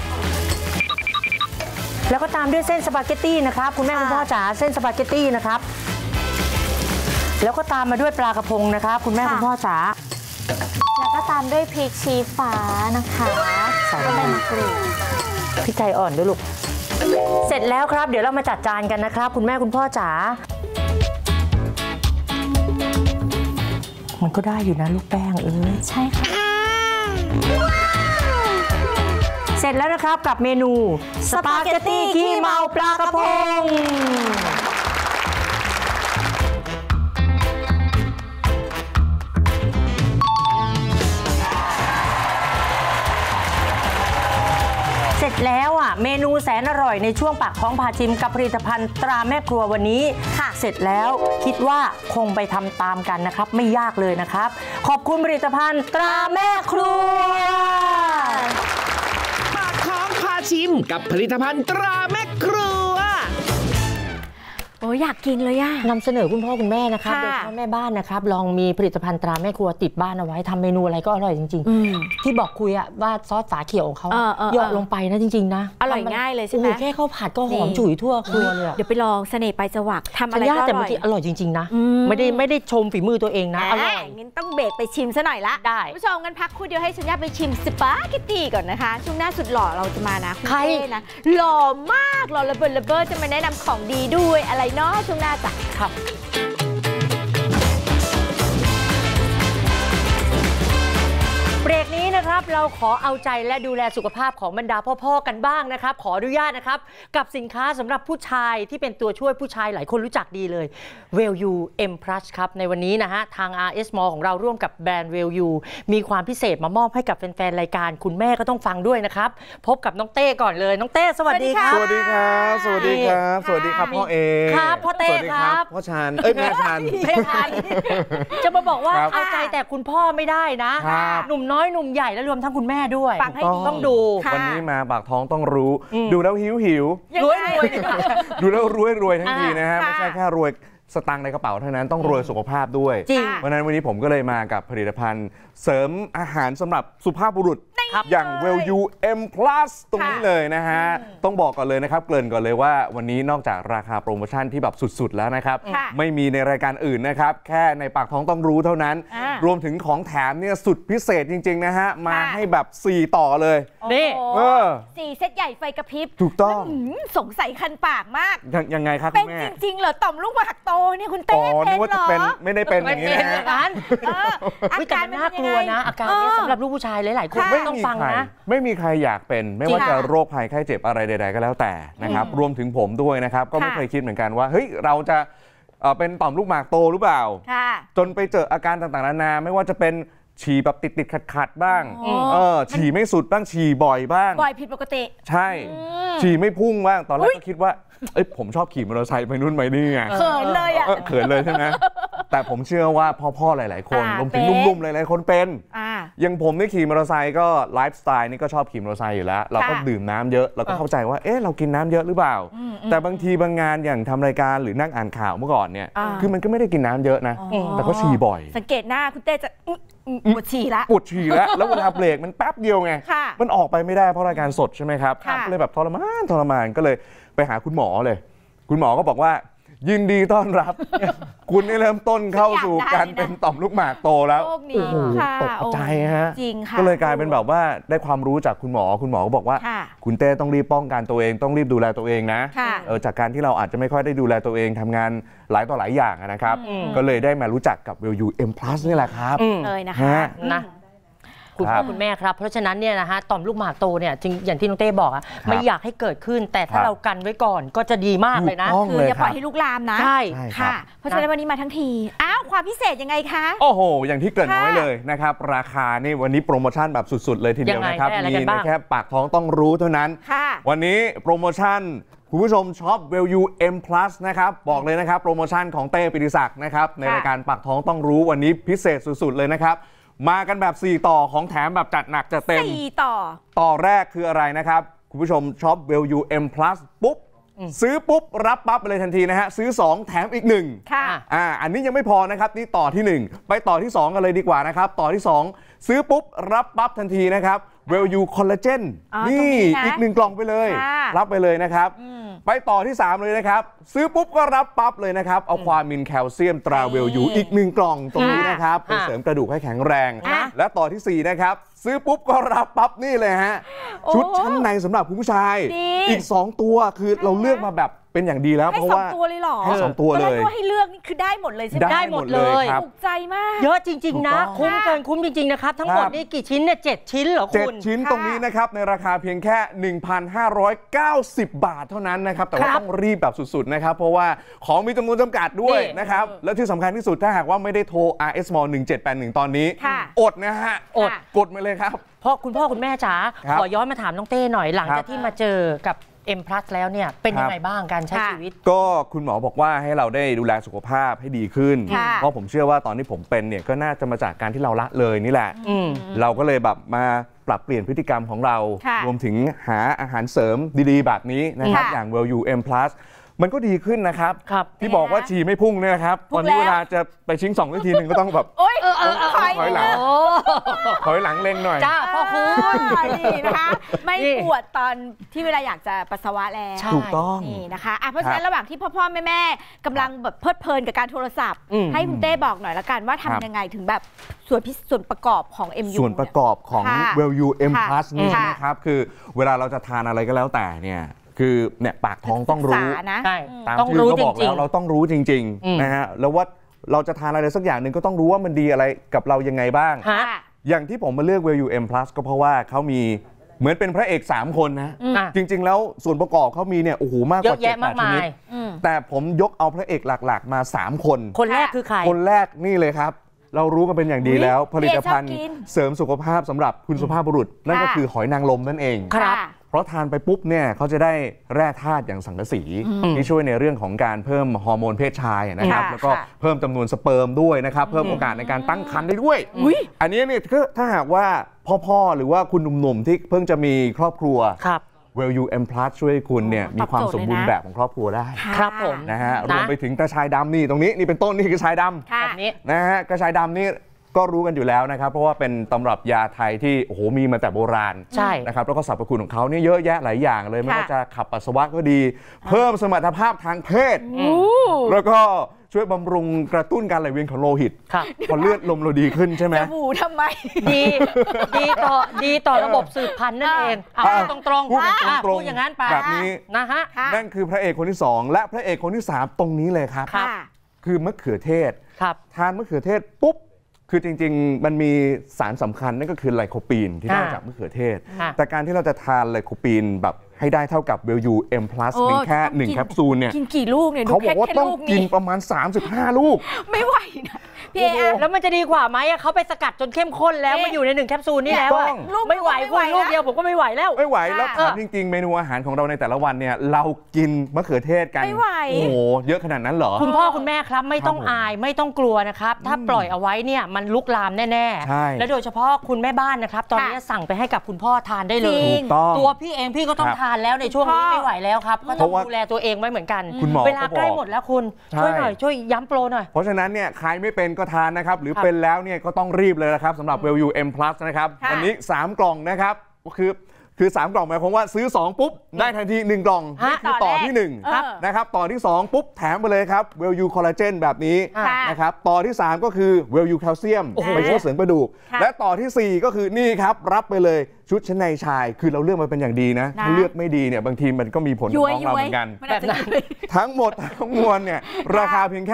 แล้วก็ตามด้วยเส้นสปาเกตตี้นะครับคุณแม่คุณพ่อจ๋าเส้นสปาเกตตี้นะครับแล้วก็ตามมาด้วยปลากระพงนะครับคุณแม่คุณพ่อจ๋าแล้วก็ตามด้วยพริกชี้ฟ้านะคะใส่ใบมะกรูดพริกไทยอ่อนด้วยลูกเสร็จแล้วครับเดี๋ยวเรามาจัดจานกันนะครับคุณแม่คุณพ่อจ๋ามันก็ได้อยู่นะลูกแป้งใช่ค่ะเสร็จแล้วนะครับกับเมนูสปาเกตตี้ขี้เมาปลากระพงเสร็จแล้วเมนูแสนอร่อยในช่วงปากท้องพาชิมกับผลิตภัณฑ์ตราแม่ครัววันนี้เสร็จแล้วคิดว่าคงไปทำตามกันนะครับไม่ยากเลยนะครับขอบคุณผลิตภัณฑ์ตราแม่ครัวปากท้องพาชิมกับผลิตภัณฑ์ตราแม่ครัวโอ้ยอยากกินเลยนำเสนอคุณพ่อคุณแม่นะครับโดยเฉพาะแม่บ้านนะครับลองมีผลิตภัณฑ์ตราแม่ครัวติดบ้านเอาไว้ทำเมนูอะไรก็อร่อยจริงๆที่บอกคุยว่าซอสฝาเขียวของเขาหยอดลงไปนะจริงๆนะอร่อยง่ายเลยใช่ไหมแค่ข้าวผัดก็หอมฉุยทั่วครัวเลยเดี๋ยวไปลองเสน่ห์ไปจวักทำอะไรก็อร่อยแต่บางทีอร่อยจริงๆนะไม่ได้ชมฝีมือตัวเองนะอร่อยงั้นต้องเบรกไปชิมซะหน่อยละได้ผู้ชมกันพักคู่เดียวให้ชัญญาไปชิมสปาเกตตี้ก่อนนะคะช่วงหน้าสุดหล่อเราจะมานะคุณเต้นะหล่อมากหล่อระเบิดจะมาแนะนำของดีด้วยอะไรเนาะช่วงหน้าจ้ะครับเบรกนี้นะครับเราขอเอาใจและดูแลสุขภาพของบรรดาพ่อๆกันบ้างนะครับขออนุญาตนะครับกับสินค้าสำหรับผู้ชายที่เป็นตัวช่วยผู้ชายหลายคนรู้จักดีเลย Well-U M Plus ครับในวันนี้นะฮะทาง RS Mall ของเราร่วมกับแบรนด์ Well-U มีความพิเศษมามอบให้กับแฟนๆรายการคุณแม่ก็ต้องฟังด้วยนะครับพบกับน้องเต้ก่อนเลยน้องเต้สวัสดีครับสวัสดีครับสวัสดีครับสวัสดีครับพ่อเอครับพ่อเต้ครับพ่อชานแม่ชานจะมาบอกว่าเอาใจแต่คุณพ่อไม่ได้นะหนุ่มน้อยหนุ่มใหญ่และรวมทั้งคุณแม่ด้วยฟังให้ดีต้องดูวันนี้มาปากท้องต้องรู้ดูแล้วหิวรวยดูแล้วรวยทั้งทีนะฮะไม่ใช่แค่รวยสตังค์ในกระเป๋าเท่านั้นต้องรวยสุขภาพด้วยเพราะนั้นวันนี้ผมก็เลยมากับผลิตภัณฑ์เสริมอาหารสำหรับสุภาพบุรุษอย่าง Well-U M Plus ตรงนี้เลยนะฮะต้องบอกก่อนเลยนะครับเกริ่นก่อนเลยว่าวันนี้นอกจากราคาโปรโมชั่นที่แบบสุดๆแล้วนะครับไม่มีในรายการอื่นนะครับแค่ในปากท้องต้องรู้เท่านั้นรวมถึงของแถมเนี่ยสุดพิเศษจริงๆนะฮะมาให้แบบ4ต่อเลยนี่ 4 เซตใหญ่ไฟกระพริบถูกต้องสงสัยคันปากมากยังไงครับคุณแม่เป็นจริงๆเหรอต่อมลูกหมากโตเนี่ยคุณเต้เป็นเหรอไม่ได้เป็นอย่างนี้นะอาการน่ากลัวนะอาการนี้สำหรับลูกผู้ชายหลายๆคนไม่ต้องฟังนะไม่มีใครอยากเป็นไม่ว่าจะโรคภัยไข้เจ็บอะไรใดๆก็แล้วแต่นะครับรวมถึงผมด้วยนะครับก็ไม่เคยคิดเหมือนกันว่าเฮ้ยเราจะเป็นต่อมลูกหมากโตหรือเปล่าจนไปเจออาการต่างๆนานาไม่ว่าจะเป็นฉี่แบบติดๆขัดๆบ้างฉี่ไม่สุดบ้างฉี่บ่อยบ้างบ่อยผิดปกติใช่ฉี่ไม่พุ่งบ้างตอนแรกก็คิดว่าผมชอบขี่มอเตอร์ไซค์ไปนู่นไปนี่ไงเขินเลยอ่ะเขินเลยใช่ไหมแต่ผมเชื่อว่าพ่อๆหลายๆคนรวมถึงนุ่มๆหลายๆคนเป็นอย่างผมได้ขี่มอเตอร์ไซค์ก็ไลฟ์สไตล์นี่ก็ชอบขี่มอเตอร์ไซค์อยู่แล้วเราก็ดื่มน้ำเยอะเราก็เข้าใจว่าเรากินน้ำเยอะหรือเปล่าแต่บางทีบางงานอย่างทำรายการหรือนั่งอ่านข่าวเมื่อก่อนเนี่ยคือมันก็ไม่ได้กินน้ำเยอะนะแต่ก็ฉี่บ่อยสังเกตหน้าคุณเต้จะปวดฉี่ปวดฉี่แล้วเวลาเบรกมันแป๊บเดียวไงมันออกไปไม่ได้เพราะรายการสดใช่ไหมครับก็เลยแบบทรมานก็เลยไปหาคุณหมอเลยคุณหมอก็บอกว่ายินดีต้อนรับคุณได้เริ่มต้นเข้าสู่การเป็นต่อมลูกหมากโตแล้วโอ้โหตกใจฮะก็เลยกลายเป็นแบบว่าได้ความรู้จากคุณหมอก็บอกว่าคุณเต้ต้องรีบป้องกันตัวเองต้องรีบดูแลตัวเองนะจากการที่เราอาจจะไม่ค่อยได้ดูแลตัวเองทำงานหลายต่อหลายอย่างนะครับก็เลยได้มารู้จักกับ Well-U M Plus นี่แหละครับเลยนะคะคุณพ่อคุณแม่ครับเพราะฉะนั้นเนี่ยนะฮะต่อมลูกหมากโตเนี่ยจริงอย่างที่น้องเต้บอกไม่อยากให้เกิดขึ้นแต่ถ้าเรากันไว้ก่อนก็จะดีมากเลยนะคืออย่าปล่อยให้ลุกลามนะใช่ค่ะเพราะฉะนั้นวันนี้มาทั้งทีความพิเศษยังไงคะโอ้โหอย่างที่เกริ่นไว้เลยนะครับราคานี่วันนี้โปรโมชั่นแบบสุดๆเลยทีเดียวนะครับมีในแค่ปากท้องต้องรู้เท่านั้นวันนี้โปรโมชั่นคุณผู้ชมช็อป Well-U M Plus นะครับบอกเลยนะครับโปรโมชั่นของเต้ปิติศักดิ์นะครับในรายการปากท้องต้องรู้วันนี้พิเศษสุดๆเลยนะครับมากันแบบ4ต่อของแถมแบบจัดหนักจัดเต็ม 4ต่อแรกคืออะไรนะครับคุณผู้ชมช็อป Well-U M Plus ปุ๊บซื้อปุ๊บรับปั๊บไปเลยทันทีนะฮะซื้อ2แถมอีก1 ค่ะอันนี้ยังไม่พอนะครับนี่ต่อที่1ไปต่อที่2กันเลยดีกว่านะครับต่อที่2ซื้อปุ๊บรับปั๊บทันทีนะครับ Well-U Collagen นี่อีก1กล่องไปเลยรับไปเลยนะครับไปต่อที่3เลยนะครับซื้อปุ๊บก็รับปั๊บเลยนะครับเอาความมินแคลเซียมตรา Well-U อีก1กล่องตรงนี้นะครับไปเสริมกระดูกให้แข็งแรงและต่อที่4นะครับซื้อปุ๊บก็รับปั๊บนี่เลยฮะชุดชั้นในสำหรับคุณผู้ชายอีก2ตัวคือเราเลือกมาแบบเป็นอย่างดีแล้วเพราะว่าให้2ตัวเลยหรอให้2ตัวเลยให้เลือกนี่คือได้หมดเลยใช่ไหมได้หมดเลยถูกใจมากเยอะจริงๆนะคุ้มเกินคุ้มจริงๆนะครับทั้งหมดนี่กี่ชิ้นเนี่ย7ชิ้นเหรอคุณ 7ชิ้นตรงนี้นะครับในราคาเพียงแค่ 1,590 บาทเท่านั้นนะครับแต่ว่าต้องรีบแบบสุดๆนะครับเพราะว่าของมีจำนวนจำกัดด้วยนะครับและที่สำคัญที่สุดถ้าหากว่าไม่ได้โทร RS Mall 1781ตอนนี้อดนะฮะกดมาเลยครับเพราะคุณพ่อคุณแม่จ๋าขอย้อนมาถามน้องเต้หน่อยหลังจากที่มาเจอกับM Plus แล้วเนี่ยเป็นยังไงบ้างการใช้ชีวิตก็คุณหมอบอกว่าให้เราได้ดูแลสุขภาพให้ดีขึ้นเพราะผมเชื่อว่าตอนที่ผมเป็นเนี่ยก็น่าจะมาจากการที่เราละเลยนี่แหละเราก็เลยแบบมาปรับเปลี่ยนพฤติกรรมของเรารวมถึงหาอาหารเสริมดีๆแบบนี้นะครับอย่าง Well-U M Plus มันก็ดีขึ้นนะครับที่บอกว่าฉี่ไม่พุ่งเนี่ยนะครับตอนนี้เวลาจะไปชิง2นาทีนึงก็ต้องแบบถอยหลังเล็งหน่อยจ้าพ่อคุณนี่นะคะไม่ปวดตอนที่เวลาอยากจะปัสสาวะแล้วถูกต้องนี่นะคะเพราะฉะนั้นระหว่างที่พ่อแม่กำลังแบบเพลิดเพลินกับการโทรศัพท์ให้คุณเต้บอกหน่อยละกันว่าทำยังไงถึงแบบส่วนประกอบของ MU ส่วนประกอบของ Well-U M Plus นี่ใช่ไหมครับคือเวลาเราจะทานอะไรก็แล้วแต่เนี่ยคือเนี่ยปากท้องต้องรู้ตามชื่อก็บอกแล้วเราต้องรู้จริงๆนะฮะแล้วว่าเราจะทานอะไรสักอย่างหนึ่งก็ต้องรู้ว่ามันดีอะไรกับเรายังไงบ้างอย่างที่ผมมาเลือก Value M Plus ก็เพราะว่าเขามีเหมือนเป็นพระเอก3คนนะจริงๆแล้วส่วนประกอบเขามีเนี่ยโอ้โหมากกว่า7-8 ชนิดแต่ผมยกเอาพระเอกหลักๆมา3คนคนแรกคือใครคนแรกนี่เลยครับเรารู้กันเป็นอย่างดีแล้วผลิตภัณฑ์เสริมสุขภาพสำหรับคุณสุภาพบุรุษนั่นก็คือหอยนางรมนั่นเองครับเพราะทานไปปุ๊บเนี่ยเขาจะได้แร่ธาตุอย่างสังกะสีที่ช่วยในเรื่องของการเพิ่มฮอร์โมนเพศชายนะครับแล้วก็เพิ่มจำนวนสเปิร์มด้วยนะครับเพิ่มโอกาสในการตั้งครรภ์ได้ด้วยอันนี้เนี่ยถ้าหากว่าพ่อหรือว่าคุณหนุ่มๆที่เพิ่งจะมีครอบครัวValue M Plus ช่วยคุณเนี่ยมีความสมบูรณ์แบบของครอบครัวได้ครับผมนะฮะรวมไปถึงกระชายดำนี่ตรงนี้นี่เป็นต้นนี่คือกระชายดำแบบนี้นะฮะกระชายดำนี่ก็รู้กันอยู่แล้วนะครับเพราะว่าเป็นตำรับยาไทยที่โอ้โหมีมาแต่โบราณใช่นะครับแล้วก็สรรพคุณของเขาเนี่ยเยอะแยะหลายอย่างเลยไม่ว่าจะขับปัสสาวะก็ดีเพิ่มสมรรถภาพทางเพศแล้วก็ช่วยบำรุงกระตุ้นการไหลเวียนของโลหิตพอเลือดลมเราดีขึ้นใช่ไหมจะบูทำไมดีต่อระบบสืบพันธุ์นั่นเองเอาตรงๆพูดอย่างนั้นไปแบบนี้นะฮะนั่นคือพระเอกคนที่2และพระเอกคนที่3ตรงนี้เลยครับคือมะเขือเทศทานมะเขือเทศปุ๊บคือจริงๆมันมีสารสำคัญนั่นก็คือไลโคปีนที่ได้จากมะเขือเทศแต่การที่เราจะทานไลโคปีนแบบให้ได้เท่ากับ Value M Plus เพียงแค่1แคปซูลเนี่ยกินกี่ลูกเนี่ยเขาบอกว่าต้องกินประมาณ35ลูกไม่ไหวนะพี่แล้วมันจะดีกว่าไหมเขาไปสกัดจนเข้มข้นแล้วมาอยู่ใน1แคปซูลนี่แล้วไม่ไหวคุณลูกเดียวผมก็ไม่ไหวแล้วไม่ไหวแล้วถามจริงๆเมนูอาหารของเราในแต่ละวันเนี่ยเรากินมะเขือเทศกันโอ้โหเยอะขนาดนั้นเหรอคุณพ่อคุณแม่ครับไม่ต้องอายไม่ต้องกลัวนะครับถ้าปล่อยเอาไว้เนี่ยมันลุกลามแน่ๆและโดยเฉพาะคุณแม่บ้านนะครับตอนนี้สั่งไปให้กับคุณพ่อทานได้เลยตัวพี่เองพี่ก็ต้องทานแล้วในช่วงนี้ไม่ไหวแล้วครับก็ต้องดูแลตัวเองไว้เหมือนกันเวลาใกล้หมดแล้วคุณช่วยหน่อยช่วยย้ำโปรหน่อยเพราะฉะนั้นเนี่ยใครไม่เป็นก็ทานนะครับหรือเป็นแล้วเนี่ยก็ต้องรีบเลยนะครับสำหรับ Value M Plus นะครับอันนี้3กล่องนะครับก็คือ3กล่องหมายความว่าซื้อ2ปุ๊บได้ทันที1กล่องนี่คือต่อที่1นะครับต่อที่2ปุ๊บแถมไปเลยครับ Value Collagen แบบนี้นะครับต่อที่3ก็คือ Value Calcium ไปช่วยเสริมกระดูกและต่อที่4ก็คือนี่ครับรับไปเลยชุดชั้นในชายคือเราเลือกมาเป็นอย่างดีนะถ้าเลือกไม่ดีเนี่ยบางทีมันก็มีผลกับน้องเราเหมือนกันทั้งหมดทั้งมวลเนี่ยราคาเพียงแค่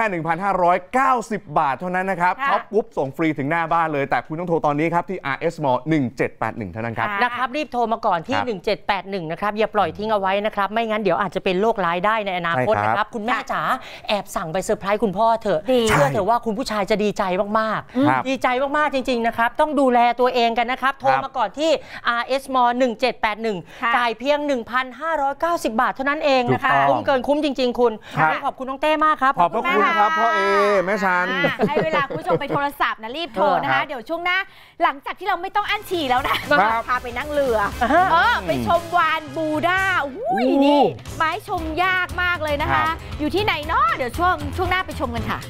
1,590 บาทเท่านั้นนะครับช็อปปุ๊บส่งฟรีถึงหน้าบ้านเลยแต่คุณต้องโทรตอนนี้ครับที่ RS Mall 1781เท่านั้นครับนะครับรีบโทรมาก่อนที่1781นะครับอย่าปล่อยทิ้งเอาไว้นะครับไม่งั้นเดี๋ยวอาจจะเป็นโรคร้ายได้ในอนาคตนะครับคุณแม่จ๋าแอบสั่งไปเซอร์ไพรส์คุณพ่อเถอะเชื่อเถอะว่าคุณผู้ชายจะดีใจมากๆดีใจมากๆจริงๆนะครับต้องดูแลตัวเองกันนะครับโทรมาก่อนที่RS Mall 1781จ่ายเพียง 1,590 บาทเท่านั้นเองนะคะคุ้มเกินคุ้มจริงๆคุณขอบคุณน้องเต้มากครับขอบพระคุณครับพ่อเอแม่ชันให้เวลาคุณผู้ชมไปโทรศัพท์นะรีบโทรนะคะเดี๋ยวช่วงหน้าหลังจากที่เราไม่ต้องอั้นฉี่แล้วนะพาไปนั่งเรือไปชมวานบูด้าอุ้ยนี่ไม้ชมยากมากเลยนะคะอยู่ที่ไหนเนาะเดี๋ยวช่วงหน้าไปชมกันค่ะ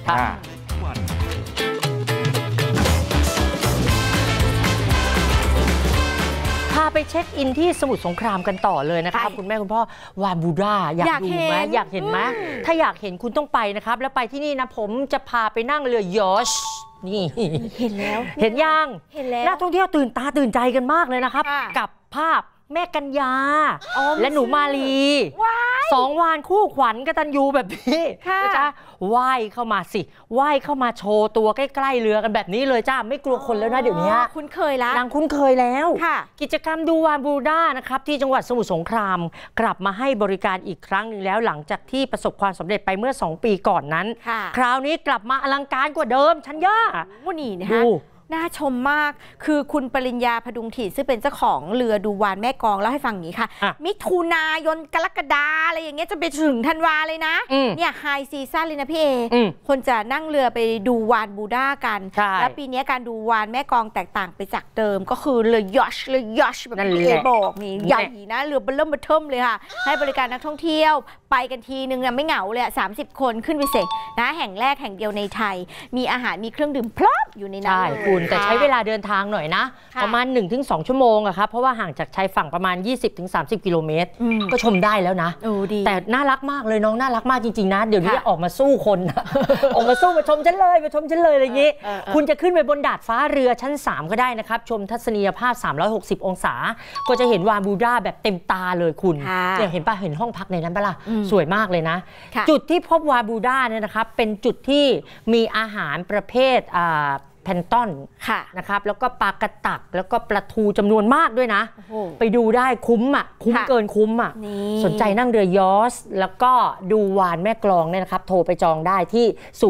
พาไปเช็คอินที่สมุทรสงครามกันต่อเลยนะครับคุณแม่คุณพ่อวานบูด้าอยากดูไหมอยากเห็นไหมถ้าอยากเห็นคุณต้องไปนะครับแล้วไปที่นี่นะผมจะพาไปนั่งเรือยอชต์นี่เห็นแล้วเห็นยังเห็นแล้วนักท่องเที่ยวตื่นตาตื่นใจกันมากเลยนะครับกับภาพแม่กัญญาและหนูมาลี2 วานคู่ขวัญกตัญญูแบบนี้จ้าว่ายเข้ามาสิว่ายเข้ามาโชว์ตัวใกล้ๆเรือกันแบบนี้เลยจ้าไม่กลัวคนแล้วนะเดี๋ยวนี้คุ้นเคยแล้วนางคุ้นเคยแล้วกิจกรรมดูวานบูด้านะครับที่จังหวัดสมุทรสงครามกลับมาให้บริการอีกครั้งหนึ่งแล้วหลังจากที่ประสบความสำเร็จไปเมื่อ2 ปีก่อนนั้นคราวนี้กลับมาอลังการกว่าเดิมชัญญานี่นะคะน่าชมมากคือคุณปริญญาพดุงถิ่นซึ่งเป็นเจ้าของเรือดูวานแม่กองเล่าให้ฟังอย่างนี้ค่ะมิถุนายนกรกฎาอะไรอย่างเงี้ยจะไปถึงธันวาเลยนะเนี่ยไฮซีซั่นเลยนะพี่เอคนจะนั่งเรือไปดูวานบูด้ากันแล้วปีนี้การดูวานแม่กองแตกต่างไปจากเดิมก็คือเรือยอชต์แบบพี่เอบอกนี่ใหญ่นะเรือเริ่มเทิมเลยค่ะให้บริการนักท่องเที่ยวไปกันทีนึงไม่เหงาเลย30 คนขึ้นไปเสร็จนะแห่งแรกแห่งเดียวในไทยมีอาหารมีเครื่องดื่มพร้อมอยู่ในนั้นแต่ใช้เวลาเดินทางหน่อยนะประมาณ 1-2 ชั่วโมงอะครับเพราะว่าห่างจากชายฝั่งประมาณ 20-30 กิโลเมตรก็ชมได้แล้วนะแต่น่ารักมากเลยน้องน่ารักมากจริงๆนะเดี๋ยวนี้ออกมาสู้คนออกมาสู้มาชมฉันเลยมาชมฉันเลยอะไรอย่างนี้คุณจะขึ้นไปบนดาดฟ้าเรือชั้น3ก็ได้นะครับชมทัศนียภาพ360 องศาก็จะเห็นวานบูด้าแบบเต็มตาเลยคุณเนี่ยเห็นป่ะเห็นห้องพักในนั้นป่ะล่ะสวยมากเลยนะจุดที่พบวานบูด้าเนี่ยนะครับเป็นจุดที่มีอาหารประเภทแพนต้อนนะครับแล้วก็ปลากระตักแล้วก็ปลาทูจำนวนมากด้วยนะไปดูได้คุ้มอ่ะคุ้มเกินคุ้มอ่ะสนใจนั่งเรือยอชต์แล้วก็ดูวานแม่กลองเนี่ยนะครับโทรไปจองได้ที่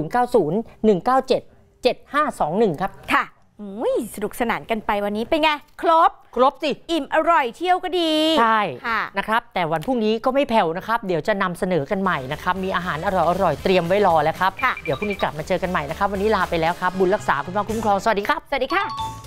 0901977521 ครับค่ะสนุกสนานกันไปวันนี้เป็นไงครบสิอิ่มอร่อยเที่ยวก็ดีใช่นะครับแต่วันพรุ่งนี้ก็ไม่แผ่วนะครับเดี๋ยวจะนำเสนอกันใหม่นะครับมีอาหารอร่อยเตรียมไว้รอแล้วครับเดี๋ยวพรุ่งนี้กลับมาเจอกันใหม่นะครับวันนี้ลาไปแล้วครับบุญรักษาคุณพระคุ้มครองสวัสดีครับสวัสดีค่ะ